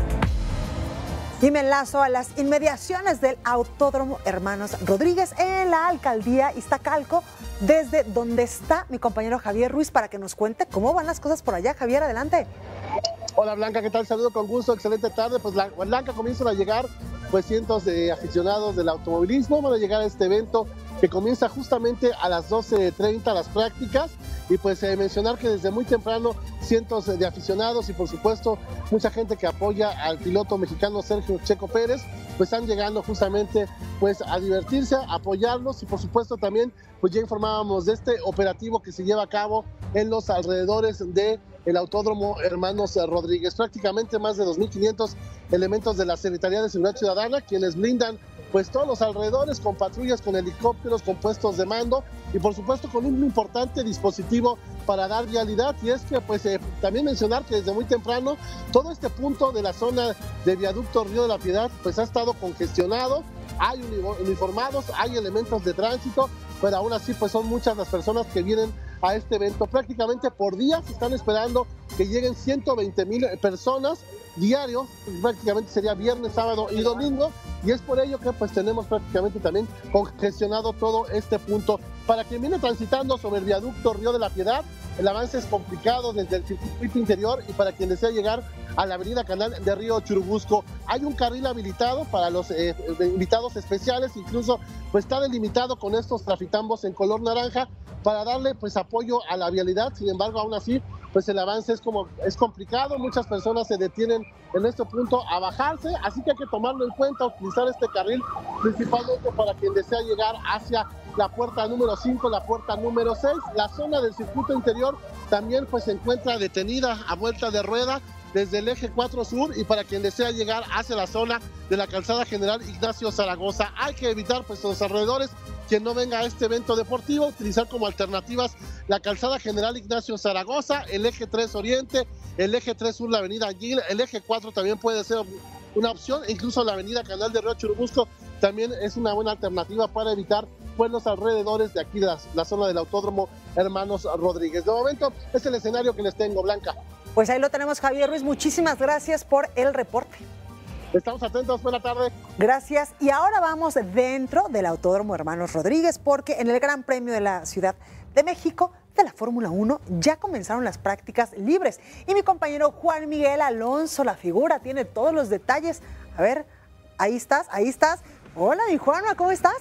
Y me enlazo a las inmediaciones del Autódromo Hermanos Rodríguez en la alcaldía Iztacalco, desde donde está mi compañero Javier Ruiz para que nos cuente cómo van las cosas por allá. Javier, adelante. Hola Blanca, ¿qué tal? Saludo con gusto, excelente tarde. Pues Blanca, comienzan a llegar pues cientos de aficionados del automovilismo, van a llegar a este evento que comienza justamente a las 12:30 las prácticas y pues mencionar que desde muy temprano cientos de aficionados y por supuesto mucha gente que apoya al piloto mexicano Sergio Checo Pérez pues están llegando justamente pues a divertirse, a apoyarlos y por supuesto también pues ya informábamos de este operativo que se lleva a cabo en los alrededores de el Autódromo Hermanos Rodríguez. Prácticamente más de 2.500 elementos de la Secretaría de Seguridad Ciudadana, quienes blindan pues todos los alrededores con patrullas, con helicópteros, con puestos de mando y por supuesto con un importante dispositivo para dar vialidad. Y es que pues también mencionar que desde muy temprano todo este punto de la zona de Viaducto Río de la Piedad pues ha estado congestionado, hay uniformados, hay elementos de tránsito, pero aún así pues son muchas las personas que vienen a este evento. Prácticamente por día se están esperando que lleguen 120,000 personas diarios, prácticamente sería viernes, sábado y domingo, y es por ello que pues tenemos prácticamente también congestionado todo este punto. Para quien viene transitando sobre el viaducto Río de la Piedad, el avance es complicado desde el circuito interior y para quien desea llegar a la avenida Canal de Río Churubusco. Hay un carril habilitado para los invitados especiales, incluso pues está delimitado con estos trafitambos en color naranja para darle pues apoyo a la vialidad. Sin embargo, aún así pues el avance es complicado, muchas personas se detienen en este punto a bajarse, así que hay que tomarlo en cuenta, utilizar este carril principalmente para quien desea llegar hacia la puerta número 5, la puerta número 6. La zona del circuito interior también pues se encuentra detenida a vuelta de rueda desde el eje 4 sur y para quien desea llegar hacia la zona de la calzada General Ignacio Zaragoza. Hay que evitar pues los alrededores, quien no venga a este evento deportivo, utilizar como alternativas la calzada General Ignacio Zaragoza, el eje 3 Oriente, el eje 3 Sur, la avenida Aguil, el eje 4 también puede ser una opción, incluso la avenida Canal de Río Churubusco también es una buena alternativa para evitar pues los alrededores de aquí de la zona del Autódromo Hermanos Rodríguez. De momento es el escenario que les tengo, Blanca. Pues ahí lo tenemos, Javier Ruiz, muchísimas gracias por el reporte. Estamos atentos, buena tarde. Gracias. Y ahora vamos dentro del Autódromo Hermanos Rodríguez, porque en el Gran Premio de la Ciudad de México de la Fórmula 1 ya comenzaron las prácticas libres. Y mi compañero Juan Miguel Alonso, la figura, tiene todos los detalles. A ver, ahí estás, ahí estás. Hola, mi Juanma, ¿cómo estás?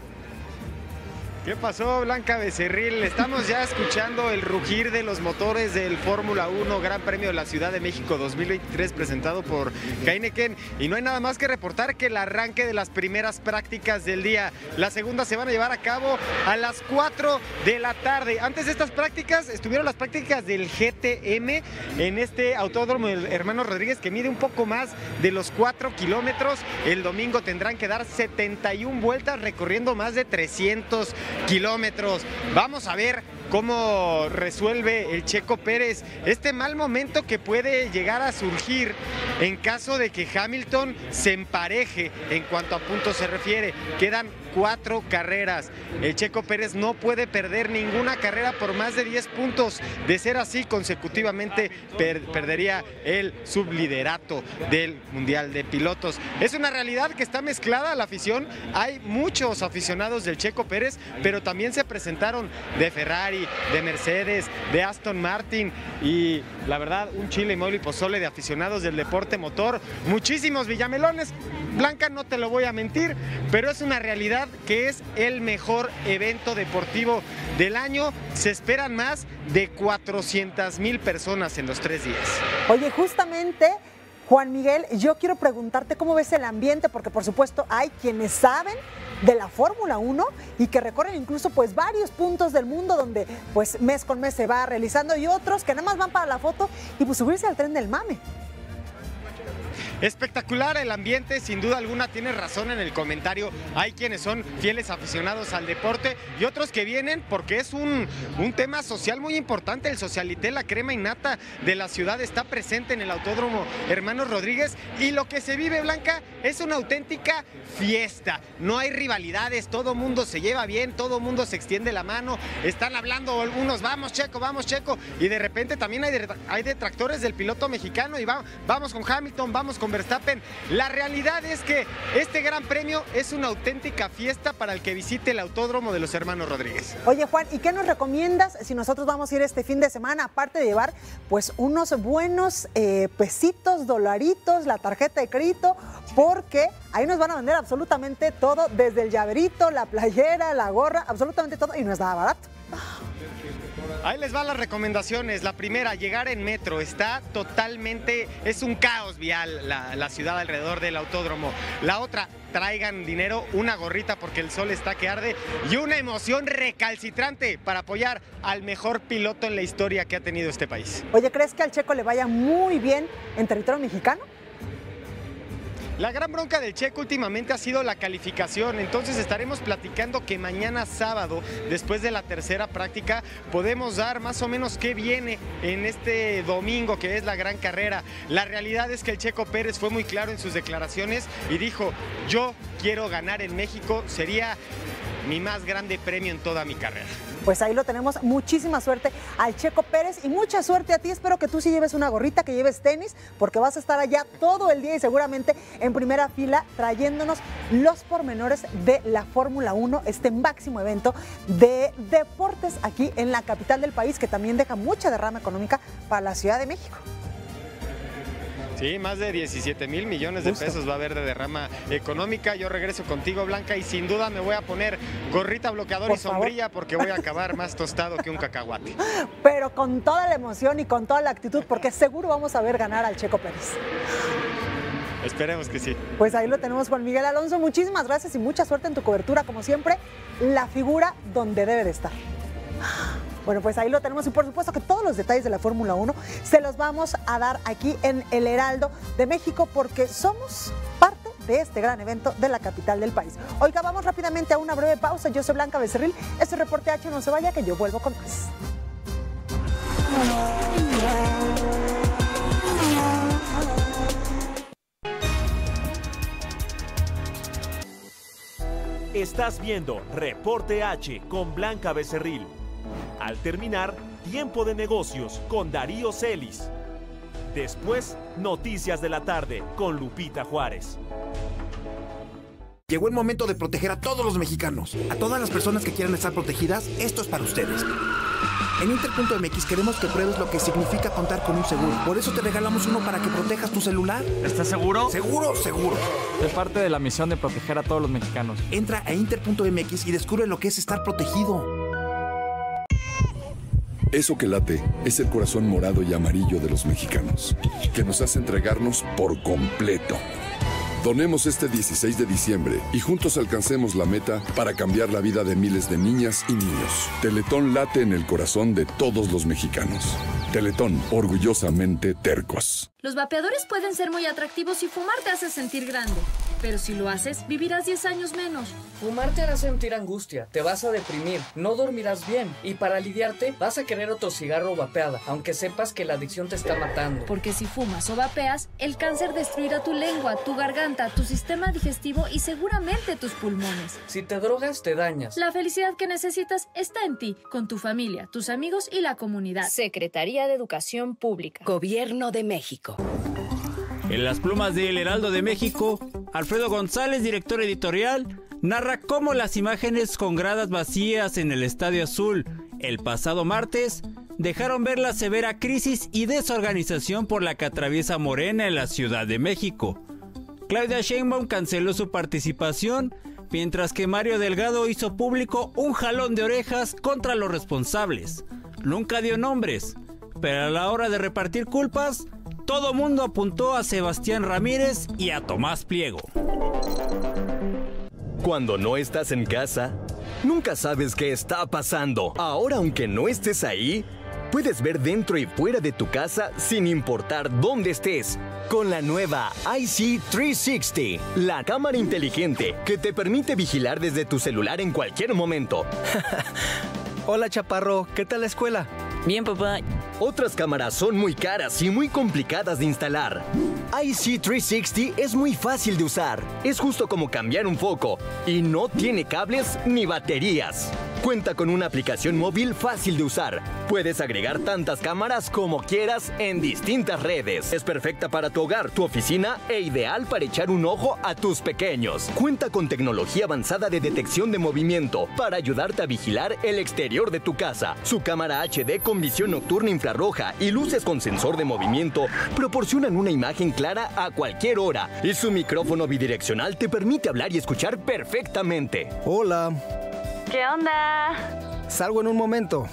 ¿Qué pasó, Blanca Becerril? Estamos ya escuchando el rugir de los motores del Fórmula 1 Gran Premio de la Ciudad de México 2023 presentado por Heineken, y no hay nada más que reportar que el arranque de las primeras prácticas del día. La segunda se van a llevar a cabo a las 4 de la tarde. Antes de estas prácticas estuvieron las prácticas del GTM en este Autódromo del Hermanos Rodríguez, que mide un poco más de los 4 kilómetros. El domingo tendrán que dar 71 vueltas recorriendo más de 300 kilómetros. Vamos a ver cómo resuelve el Checo Pérez este mal momento que puede llegar a surgir en caso de que Hamilton se empareje en cuanto a puntos se refiere. Quedan 4 carreras. El Checo Pérez no puede perder ninguna carrera por más de 10 puntos. De ser así, consecutivamente perdería el subliderato del Mundial de Pilotos. Es una realidad que está mezclada la afición. Hay muchos aficionados del Checo Pérez, pero también se presentaron de Ferrari, de Mercedes, de Aston Martin, y la verdad, un chile, mole y pozole de aficionados del deporte motor. Muchísimos villamelones. Blanca, no te lo voy a mentir, pero es una realidad que es el mejor evento deportivo del año. Se esperan más de 400,000 personas en los 3 días. Oye, justamente, Juan Miguel, yo quiero preguntarte cómo ves el ambiente, porque por supuesto hay quienes saben de la Fórmula 1 y que recorren incluso pues varios puntos del mundo donde pues mes con mes se va realizando, y otros que nada más van para la foto y pues subirse al tren del mame. Espectacular el ambiente, sin duda alguna, tienes razón en el comentario. Hay quienes son fieles aficionados al deporte y otros que vienen porque es un tema social muy importante. El socialité, la crema innata de la ciudad, está presente en el Autódromo Hermanos Rodríguez, y lo que se vive, Blanca, es una auténtica fiesta. No hay rivalidades, todo mundo se lleva bien, todo mundo se extiende la mano. Están hablando algunos, vamos Checo, y de repente también hay detractores del piloto mexicano y vamos con Hamilton, vamos con Verstappen. La realidad es que este gran premio es una auténtica fiesta para el que visite el Autódromo de los Hermanos Rodríguez. Oye, Juan, ¿y qué nos recomiendas si nosotros vamos a ir este fin de semana, aparte de llevar pues unos buenos pesitos, dolaritos, la tarjeta de crédito? Porque ahí nos van a vender absolutamente todo, desde el llaverito, la playera, la gorra, absolutamente todo, y no es nada barato. Ahí les van las recomendaciones. La primera, llegar en metro. Está totalmente, es un caos vial la ciudad alrededor del autódromo. La otra, traigan dinero, una gorrita porque el sol está que arde, y una emoción recalcitrante para apoyar al mejor piloto en la historia que ha tenido este país. Oye, ¿crees que al Checo le vaya muy bien en territorio mexicano? La gran bronca del Checo últimamente ha sido la calificación, entonces estaremos platicando que mañana sábado, después de la tercera práctica, podemos dar más o menos qué viene en este domingo, que es la gran carrera. La realidad es que el Checo Pérez fue muy claro en sus declaraciones y dijo: yo quiero ganar en México, sería mi más grande premio en toda mi carrera. Pues ahí lo tenemos. Muchísima suerte al Checo Pérez y mucha suerte a ti. Espero que tú sí lleves una gorrita, que lleves tenis, porque vas a estar allá todo el día y seguramente en primera fila trayéndonos los pormenores de la Fórmula 1, este máximo evento de deportes aquí en la capital del país, que también deja mucha derrama económica para la Ciudad de México. Sí, más de 17,000 millones de pesos va a haber de derrama económica. Yo regreso contigo, Blanca, y sin duda me voy a poner gorrita, bloqueador y sombrilla, porque voy a acabar más tostado que un cacahuate. Pero con toda la emoción y con toda la actitud, porque seguro vamos a ver ganar al Checo Pérez. Esperemos que sí. Pues ahí lo tenemos, Juan Miguel Alonso. Muchísimas gracias y mucha suerte en tu cobertura, como siempre. La figura donde debe de estar. Bueno, pues ahí lo tenemos, y por supuesto que todos los detalles de la Fórmula 1 se los vamos a dar aquí en El Heraldo de México, porque somos parte de este gran evento de la capital del país. Oiga, vamos rápidamente a una breve pausa. Yo soy Blanca Becerril, este es Reporte H, no se vaya que yo vuelvo con más. Estás viendo Reporte H con Blanca Becerril. Al terminar, Tiempo de Negocios con Darío Celis. Después, Noticias de la Tarde con Lupita Juárez. Llegó el momento de proteger a todos los mexicanos. A todas las personas que quieran estar protegidas, esto es para ustedes. En Inter.mx queremos que pruebes lo que significa contar con un seguro. Por eso te regalamos uno para que protejas tu celular. ¿Estás seguro? Seguro, seguro. Es parte de la misión de proteger a todos los mexicanos. Entra a Inter.mx y descubre lo que es estar protegido. Eso que late es el corazón morado y amarillo de los mexicanos, que nos hace entregarnos por completo. Donemos este 16 de diciembre y juntos alcancemos la meta para cambiar la vida de miles de niñas y niños. Teletón late en el corazón de todos los mexicanos. Teletón, orgullosamente tercos. Los vapeadores pueden ser muy atractivos y fumar te hace sentir grande. Pero si lo haces, vivirás 10 años menos. Fumar te hará sentir angustia, te vas a deprimir, no dormirás bien y para aliviarte vas a querer otro cigarro o vapeada, aunque sepas que la adicción te está matando. Porque si fumas o vapeas, el cáncer destruirá tu lengua, tu garganta, tu sistema digestivo y seguramente tus pulmones. Si te drogas, te dañas. La felicidad que necesitas está en ti, con tu familia, tus amigos y la comunidad. Secretaría de Educación Pública. Gobierno de México. En las plumas del Heraldo de México, Alfredo González, director editorial, narra cómo las imágenes con gradas vacías en el Estadio Azul el pasado martes dejaron ver la severa crisis y desorganización por la que atraviesa Morena en la Ciudad de México. Claudia Sheinbaum canceló su participación, mientras que Mario Delgado hizo público un jalón de orejas contra los responsables. Nunca dio nombres, pero a la hora de repartir culpas, todo mundo apuntó a Sebastián Ramírez y a Tomás Pliego. Cuando no estás en casa, nunca sabes qué está pasando. Ahora, aunque no estés ahí, puedes ver dentro y fuera de tu casa sin importar dónde estés. Con la nueva IC360, la cámara inteligente que te permite vigilar desde tu celular en cualquier momento. Hola, Chaparro, ¿qué tal la escuela? Bien, papá. Otras cámaras son muy caras y muy complicadas de instalar. IC360 es muy fácil de usar. Es justo como cambiar un foco y no tiene cables ni baterías. Cuenta con una aplicación móvil fácil de usar. Puedes agregar tantas cámaras como quieras en distintas redes. Es perfecta para tu hogar, tu oficina e ideal para echar un ojo a tus pequeños. Cuenta con tecnología avanzada de detección de movimiento para ayudarte a vigilar el exterior de tu casa. Su cámara HD con visión nocturna infrarroja y luces con sensor de movimiento proporcionan una imagen clara a cualquier hora. Y su micrófono bidireccional te permite hablar y escuchar perfectamente. Hola. ¿Qué onda? Salgo en un momento.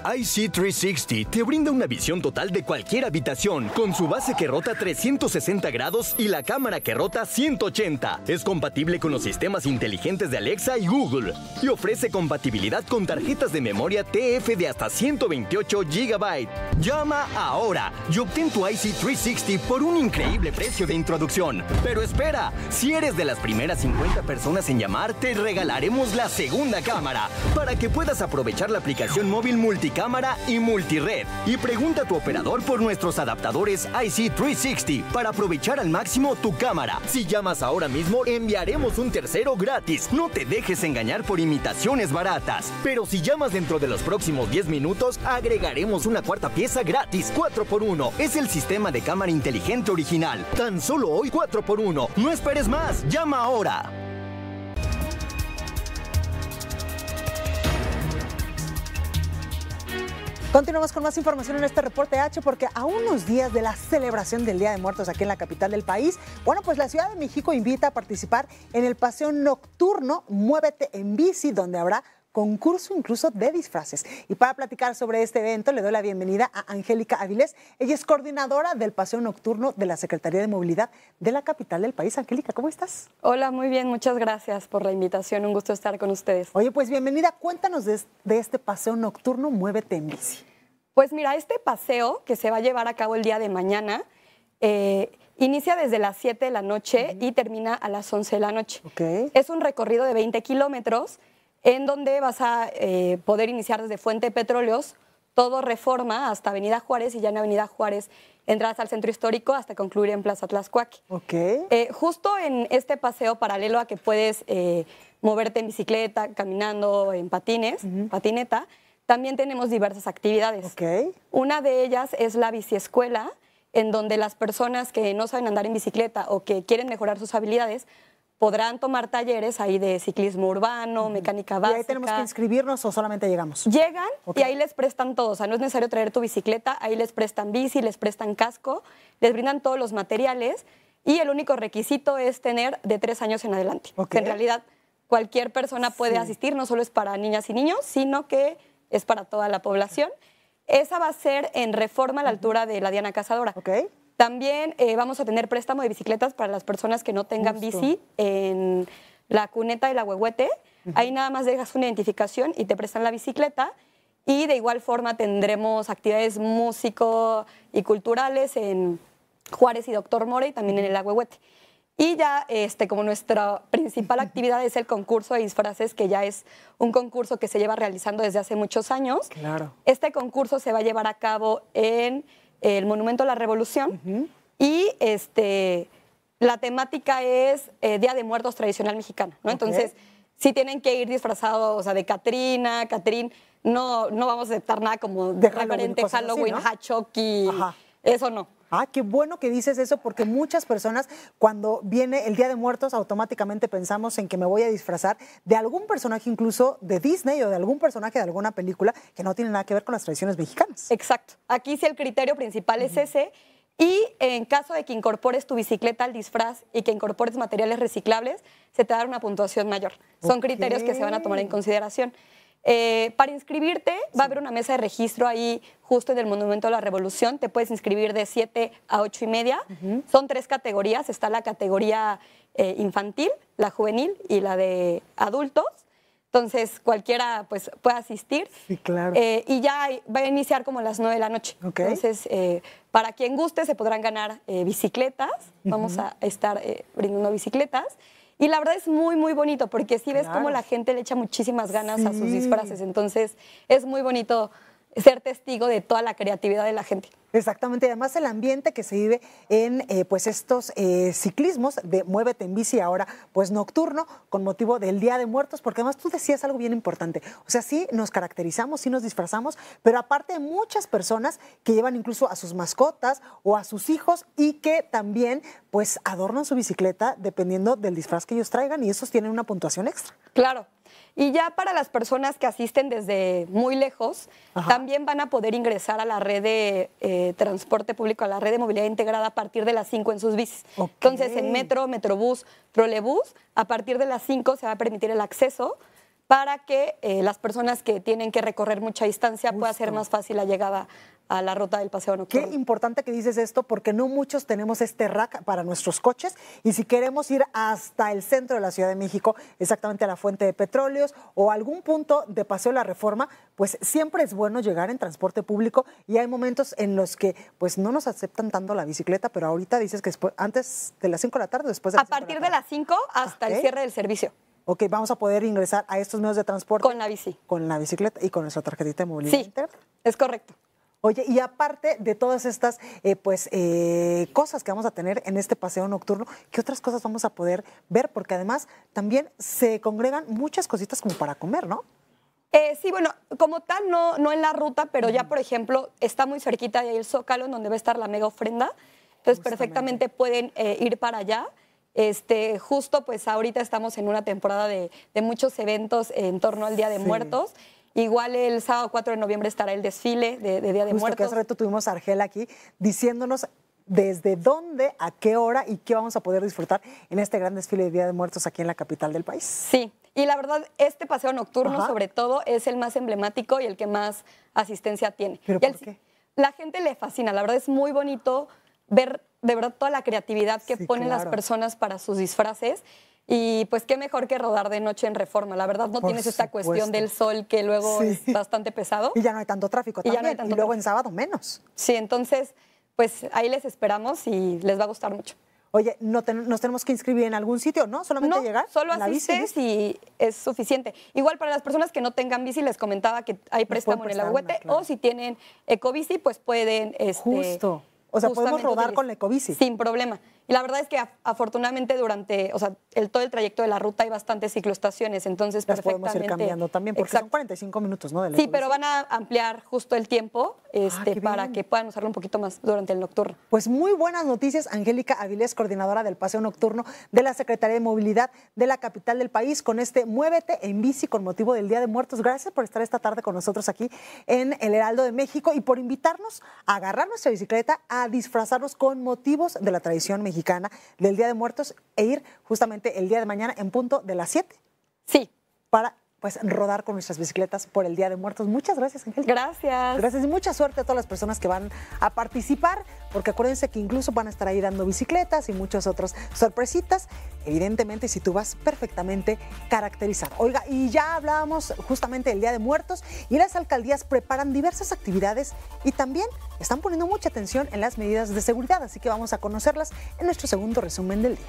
IC360 te brinda una visión total de cualquier habitación con su base que rota 360 grados y la cámara que rota 180. Es compatible con los sistemas inteligentes de Alexa y Google y ofrece compatibilidad con tarjetas de memoria TF de hasta 128 GB. Llama ahora y obtén tu IC360 por un increíble precio de introducción. Pero espera, si eres de las primeras 50 personas en llamar, te regalaremos la segunda cámara para que puedas aprovechar la aplicación móvil multicámara y multired. Y pregunta a tu operador por nuestros adaptadores IC360 para aprovechar al máximo tu cámara. Si llamas ahora mismo, enviaremos un tercero gratis. No te dejes engañar por imitaciones baratas. Pero si llamas dentro de los próximos 10 minutos, agregaremos una cuarta pieza gratis. 4x1. Es el sistema de cámara inteligente original. Tan solo hoy 4x1. No esperes más. Llama ahora. Continuamos con más información en este reporte H porque a unos días de la celebración del Día de Muertos aquí en la capital del país, bueno, pues la Ciudad de México invita a participar en el paseo nocturno Muévete en Bici, donde habrá concurso incluso de disfraces. Y para platicar sobre este evento le doy la bienvenida a Angélica Avilés. Ella es coordinadora del paseo nocturno de la Secretaría de Movilidad de la capital del país. Angélica, ¿cómo estás? Hola, muy bien, muchas gracias por la invitación, un gusto estar con ustedes. Oye, pues bienvenida, cuéntanos de este paseo nocturno Muévete en Bici. Pues mira, este paseo que se va a llevar a cabo el día de mañana inicia desde las 7 de la noche y termina a las 11 de la noche. Okay. Es un recorrido de 20 kilómetros en donde vas a poder iniciar desde Fuente de Petróleos, todo Reforma hasta Avenida Juárez, y ya en Avenida Juárez entras al centro histórico hasta concluir en Plaza Tlaxcuaque. Okay. Justo en este paseo, paralelo a que puedes moverte en bicicleta, caminando, en patines, patineta, también tenemos diversas actividades. Okay. Una de ellas es la biciescuela, en donde las personas que no saben andar en bicicleta o que quieren mejorar sus habilidades podrán tomar talleres ahí de ciclismo urbano, mecánica básica. ¿Y ahí tenemos que inscribirnos o solamente llegamos? Llegan y ahí les prestan todo. O sea, no es necesario traer tu bicicleta, ahí les prestan bici, les prestan casco, les brindan todos los materiales y el único requisito es tener de 3 años en adelante. Que en realidad cualquier persona puede asistir, no solo es para niñas y niños, sino que es para toda la población. Esa va a ser en Reforma a la altura de la Diana Cazadora. También vamos a tener préstamo de bicicletas para las personas que no tengan bici en la Cuneta y la Huehuete. Ahí nada más dejas una identificación y te prestan la bicicleta. Y de igual forma tendremos actividades músico y culturales en Juárez y Doctor More y también en el Huehuete. Y ya como nuestra principal actividad es el concurso de disfraces, que ya es un concurso que se lleva realizando desde hace muchos años. Claro. Este concurso se va a llevar a cabo en el Monumento a la Revolución y la temática es Día de Muertos tradicional mexicana, ¿no? Entonces, sí tienen que ir disfrazados, o sea, de Catrina, Catrín, no vamos a aceptar nada como de referente Halloween, Chucky, eso no. Qué bueno que dices eso, porque muchas personas cuando viene el Día de Muertos automáticamente pensamos en que me voy a disfrazar de algún personaje incluso de Disney o de algún personaje de alguna película que no tiene nada que ver con las tradiciones mexicanas. Exacto. Aquí sí el criterio principal es ese. Y en caso de que incorpores tu bicicleta al disfraz y que incorpores materiales reciclables, se te da una puntuación mayor. Son criterios que se van a tomar en consideración. Para inscribirte va a haber una mesa de registro ahí justo en el Monumento a la Revolución. Te puedes inscribir de 7 a 8:30. Son 3 categorías. Está la categoría infantil, la juvenil y la de adultos. Entonces cualquiera pues puede asistir. Sí, claro. Y ya va a iniciar como a las 9 de la noche. Entonces, para quien guste se podrán ganar bicicletas. Vamos a estar brindando bicicletas. Y la verdad es muy, muy bonito, porque sí ves cómo la gente le echa muchísimas ganas a sus disfraces. Entonces, es muy bonito ser testigo de toda la creatividad de la gente. Exactamente, y además el ambiente que se vive en pues estos ciclismos de Muévete en Bici ahora pues nocturno con motivo del Día de Muertos, porque además tú decías algo bien importante, o sea, sí nos caracterizamos, sí nos disfrazamos, pero aparte hay muchas personas que llevan incluso a sus mascotas o a sus hijos y que también pues adornan su bicicleta dependiendo del disfraz que ellos traigan y esos tienen una puntuación extra. Claro. Y ya para las personas que asisten desde muy lejos, también van a poder ingresar a la red de transporte público, a la red de movilidad integrada a partir de las 5 en sus bicis. Entonces, en metro, metrobús, trolebús, a partir de las 5 se va a permitir el acceso para que las personas que tienen que recorrer mucha distancia pueda ser más fácil la llegada a la ruta del paseo nocturno. Qué importante que dices esto, porque no muchos tenemos este rack para nuestros coches y si queremos ir hasta el centro de la Ciudad de México, exactamente a la Fuente de Petróleos o algún punto de Paseo La Reforma, pues siempre es bueno llegar en transporte público y hay momentos en los que pues no nos aceptan tanto la bicicleta, pero ahorita dices que antes de las 5 de la tarde o después de las 5 de la tarde. A partir de las 5 hasta el cierre del servicio. Ok, vamos a poder ingresar a estos medios de transporte. Con la bici. Con la bicicleta y con nuestra tarjetita de movilidad interna. Es correcto. Oye, y aparte de todas estas cosas que vamos a tener en este paseo nocturno, ¿qué otras cosas vamos a poder ver? Porque además también se congregan muchas cositas como para comer, ¿no? Sí, bueno, como tal, no en la ruta, pero ya, por ejemplo, está muy cerquita de ahí el Zócalo, en donde va a estar la mega ofrenda. Entonces, perfectamente pueden ir para allá. Justo, pues ahorita estamos en una temporada de muchos eventos en torno al Día de Muertos. Igual el sábado 4 de noviembre estará el desfile de Día de Muertos. Que hace rato tuvimos a Argela aquí diciéndonos desde dónde, a qué hora y qué vamos a poder disfrutar en este gran desfile de Día de Muertos aquí en la capital del país. Sí, y la verdad, este paseo nocturno sobre todo es el más emblemático y el que más asistencia tiene. ¿Pero por qué? La gente le fascina, la verdad es muy bonito ver de verdad toda la creatividad que ponen las personas para sus disfraces. Y pues qué mejor que rodar de noche en Reforma. La verdad no tienes esta cuestión del sol que luego es bastante pesado. Y ya no hay tanto tráfico también. Y luego en sábado menos. Sí, entonces pues ahí les esperamos y les va a gustar mucho. Oye, nos tenemos que inscribir en algún sitio, ¿no? Solamente llegar. Solo asistes y es suficiente. Igual para las personas que no tengan bici, les comentaba que hay préstamo en el Agüete, o si tienen ecobici, pues pueden... Justo. O sea, podemos rodar con la ecobici. Sin problema. Y la verdad es que afortunadamente durante, todo el trayecto de la ruta hay bastantes cicloestaciones, entonces las perfectamente podemos ir cambiando también, porque son 45 minutos, ¿no? Sí, pero van a ampliar justo el tiempo para que puedan usarlo un poquito más durante el nocturno. Pues muy buenas noticias, Angélica Avilés, coordinadora del paseo nocturno de la Secretaría de Movilidad de la capital del país, con este Muévete en Bici con motivo del Día de Muertos. Gracias por estar esta tarde con nosotros aquí en el Heraldo de México y por invitarnos a agarrar nuestra bicicleta, a disfrazarnos con motivos de la tradición mexicana del Día de Muertos e ir justamente el día de mañana en punto de las 7. Sí. Para rodar con nuestras bicicletas por el Día de Muertos. Muchas gracias, Angélica. Gracias. Gracias y mucha suerte a todas las personas que van a participar, porque acuérdense que incluso van a estar ahí dando bicicletas y muchas otras sorpresitas, evidentemente si tú vas perfectamente caracterizado. Oiga, y ya hablábamos justamente del Día de Muertos y las alcaldías preparan diversas actividades y también están poniendo mucha atención en las medidas de seguridad, así que vamos a conocerlas en nuestro segundo resumen del día.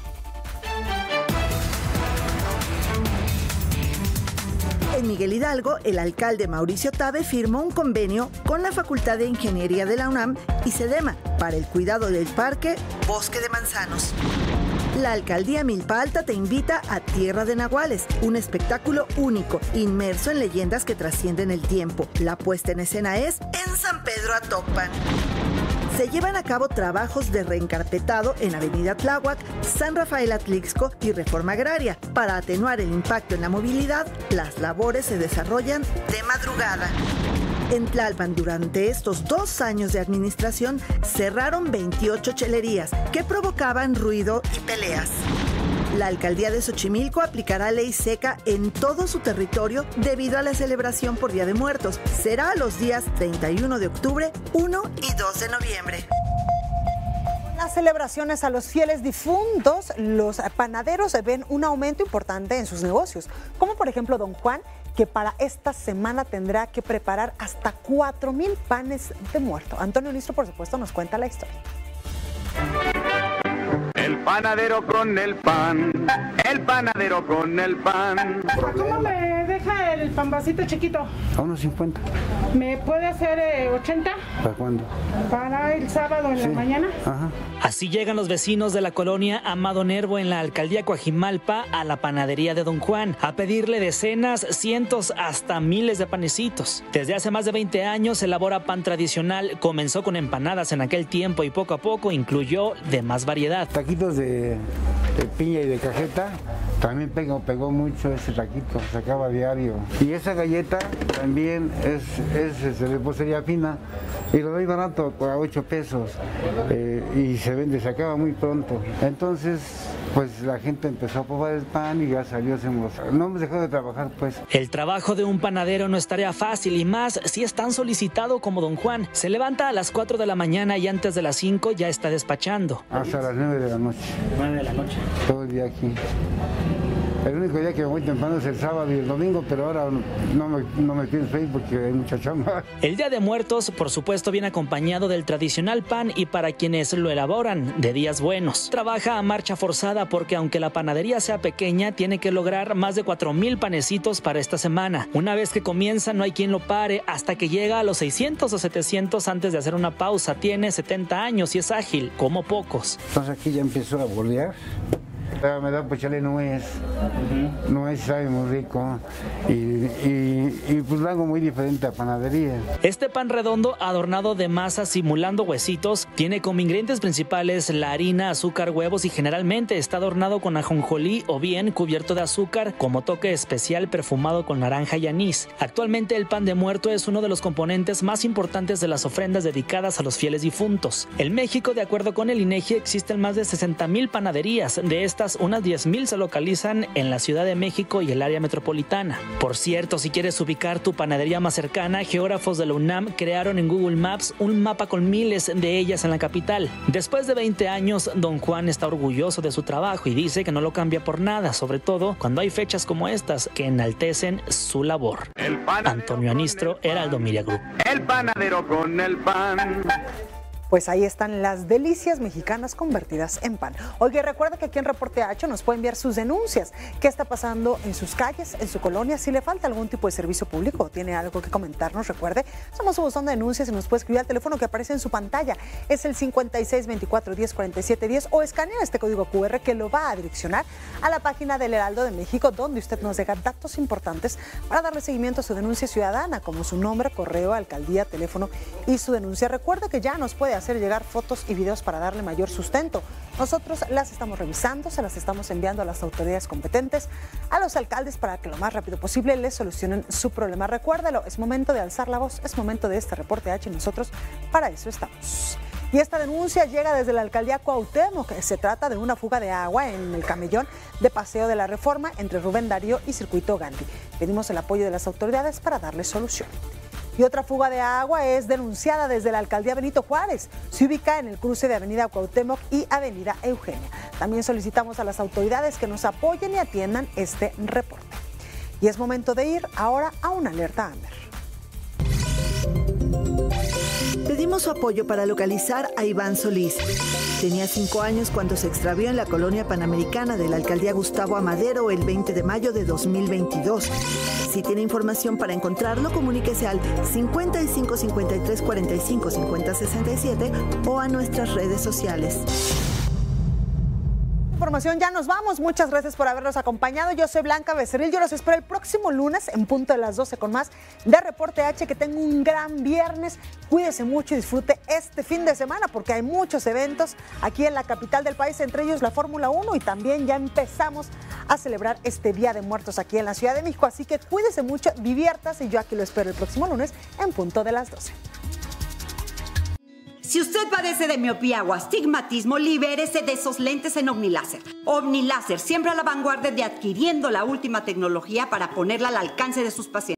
En Miguel Hidalgo, el alcalde Mauricio Tabe firmó un convenio con la Facultad de Ingeniería de la UNAM y SEDEMA para el cuidado del parque Bosque de Manzanos. La alcaldía Milpa Alta te invita a Tierra de Nahuales, un espectáculo único, inmerso en leyendas que trascienden el tiempo. La puesta en escena es en San Pedro Atocpan. Se llevan a cabo trabajos de reencarpetado en Avenida Tláhuac, San Rafael Atlixco y Reforma Agraria. Para atenuar el impacto en la movilidad, las labores se desarrollan de madrugada. En Tlalpan, durante estos 2 años de administración, cerraron 28 chelerías que provocaban ruido y peleas. La alcaldía de Xochimilco aplicará ley seca en todo su territorio debido a la celebración por Día de Muertos. Será los días 31 de octubre, 1 y 2 de noviembre. Las celebraciones a los fieles difuntos, los panaderos ven un aumento importante en sus negocios, como por ejemplo Don Juan, que para esta semana tendrá que preparar hasta 4,000 panes de muerto. Antonio Nistro, por supuesto, nos cuenta la historia. El panadero con el pan, el panadero con el pan. ¿Cómo me deja el pan vasito chiquito? A unos 50. ¿Me puede hacer 80? ¿Para cuándo? Para el sábado en la mañana. Ajá. Así llegan los vecinos de la colonia Amado Nervo en la alcaldía Coajimalpa a la panadería de Don Juan a pedirle decenas, cientos, hasta miles de panecitos. Desde hace más de 20 años se elabora pan tradicional. Comenzó con empanadas en aquel tiempo y poco a poco incluyó de más variedad. Taquitos de piña y de cajeta. También pegó mucho ese taquito, sacaba diario. Y esa galleta también es de repostería fina y lo doy barato, a 8 pesos. Y se acaba muy pronto. Entonces, pues la gente empezó a probar el pan y ya salió, no hemos dejado de trabajar, pues. El trabajo de un panadero no es tarea fácil y más si es tan solicitado como Don Juan. Se levanta a las 4 de la mañana y antes de las 5 ya está despachando. Hasta las 9 de la noche. 9 de la noche. Todo el día aquí. El único día que me voy temprano es el sábado y el domingo, pero ahora no me pienso ir porque hay mucha chamba. El Día de Muertos, por supuesto, viene acompañado del tradicional pan y para quienes lo elaboran, de días buenos. Trabaja a marcha forzada porque aunque la panadería sea pequeña, tiene que lograr más de 4,000 panecitos para esta semana. Una vez que comienza, no hay quien lo pare hasta que llega a los 600 o 700 antes de hacer una pausa. Tiene 70 años y es ágil, como pocos. Entonces aquí ya empezó a bordear. Me da pues chale nuez, nuez sabe muy rico y pues lo hago muy diferente a panadería. Este pan redondo adornado de masa simulando huesitos tiene como ingredientes principales la harina, azúcar, huevos y generalmente está adornado con ajonjolí o bien cubierto de azúcar como toque especial perfumado con naranja y anís. Actualmente el pan de muerto es uno de los componentes más importantes de las ofrendas dedicadas a los fieles difuntos. En México, de acuerdo con el INEGI, existen más de 60,000 panaderías. De estas, unas 10,000 se localizan en la Ciudad de México y el área metropolitana. Por cierto, si quieres ubicar tu panadería más cercana, geógrafos de la UNAM crearon en Google Maps un mapa con miles de ellas en la capital. Después de 20 años, Don Juan está orgulloso de su trabajo y dice que no lo cambia por nada, sobre todo cuando hay fechas como estas que enaltecen su labor. Antonio Anistro, Heraldo Media Group. El panadero con el pan. Pues ahí están las delicias mexicanas convertidas en pan. Oye, recuerda que aquí en Reporte H nos puede enviar sus denuncias. ¿Qué está pasando en sus calles, en su colonia? Si le falta algún tipo de servicio público o tiene algo que comentarnos, recuerde, somos su buzón de denuncias y nos puede escribir al teléfono que aparece en su pantalla. Es el 5624104710 o escanea este código QR que lo va a direccionar a la página del Heraldo de México, donde usted nos deja datos importantes para darle seguimiento a su denuncia ciudadana, como su nombre, correo, alcaldía, teléfono y su denuncia. Recuerde que ya nos puede hacer llegar fotos y videos para darle mayor sustento. Nosotros las estamos revisando, se las estamos enviando a las autoridades competentes, a los alcaldes para que lo más rápido posible les solucionen su problema. Recuérdelo, es momento de alzar la voz, es momento de este Reporte H y nosotros para eso estamos. Y esta denuncia llega desde la alcaldía Cuauhtémoc. Se trata de una fuga de agua en el camellón de Paseo de la Reforma entre Rubén Darío y Circuito Gandhi. Pedimos el apoyo de las autoridades para darle solución. Y otra fuga de agua es denunciada desde la alcaldía Benito Juárez. Se ubica en el cruce de Avenida Cuauhtémoc y Avenida Eugenia. También solicitamos a las autoridades que nos apoyen y atiendan este reporte. Y es momento de ir ahora a una alerta Amber. Pedimos su apoyo para localizar a Iván Solís. Tenía 5 años cuando se extravió en la colonia panamericana de la alcaldía Gustavo Amadero el 20 de mayo de 2022. Si tiene información para encontrarlo, comuníquese al 55 53 45 50 67 o a nuestras redes sociales. Información, ya nos vamos. Muchas gracias por habernos acompañado. Yo soy Blanca Becerril. Yo los espero el próximo lunes en punto de las 12 con más de Reporte H. Que tenga un gran viernes. Cuídese mucho y disfrute este fin de semana porque hay muchos eventos aquí en la capital del país, entre ellos la Fórmula 1 y también ya empezamos a celebrar este Día de Muertos aquí en la Ciudad de México. Así que cuídese mucho, diviértase y yo aquí lo espero el próximo lunes en punto de las 12. Si usted padece de miopía o astigmatismo, libérese de esos lentes en OmniLáser. OmniLáser, siempre a la vanguardia de adquiriendo la última tecnología para ponerla al alcance de sus pacientes.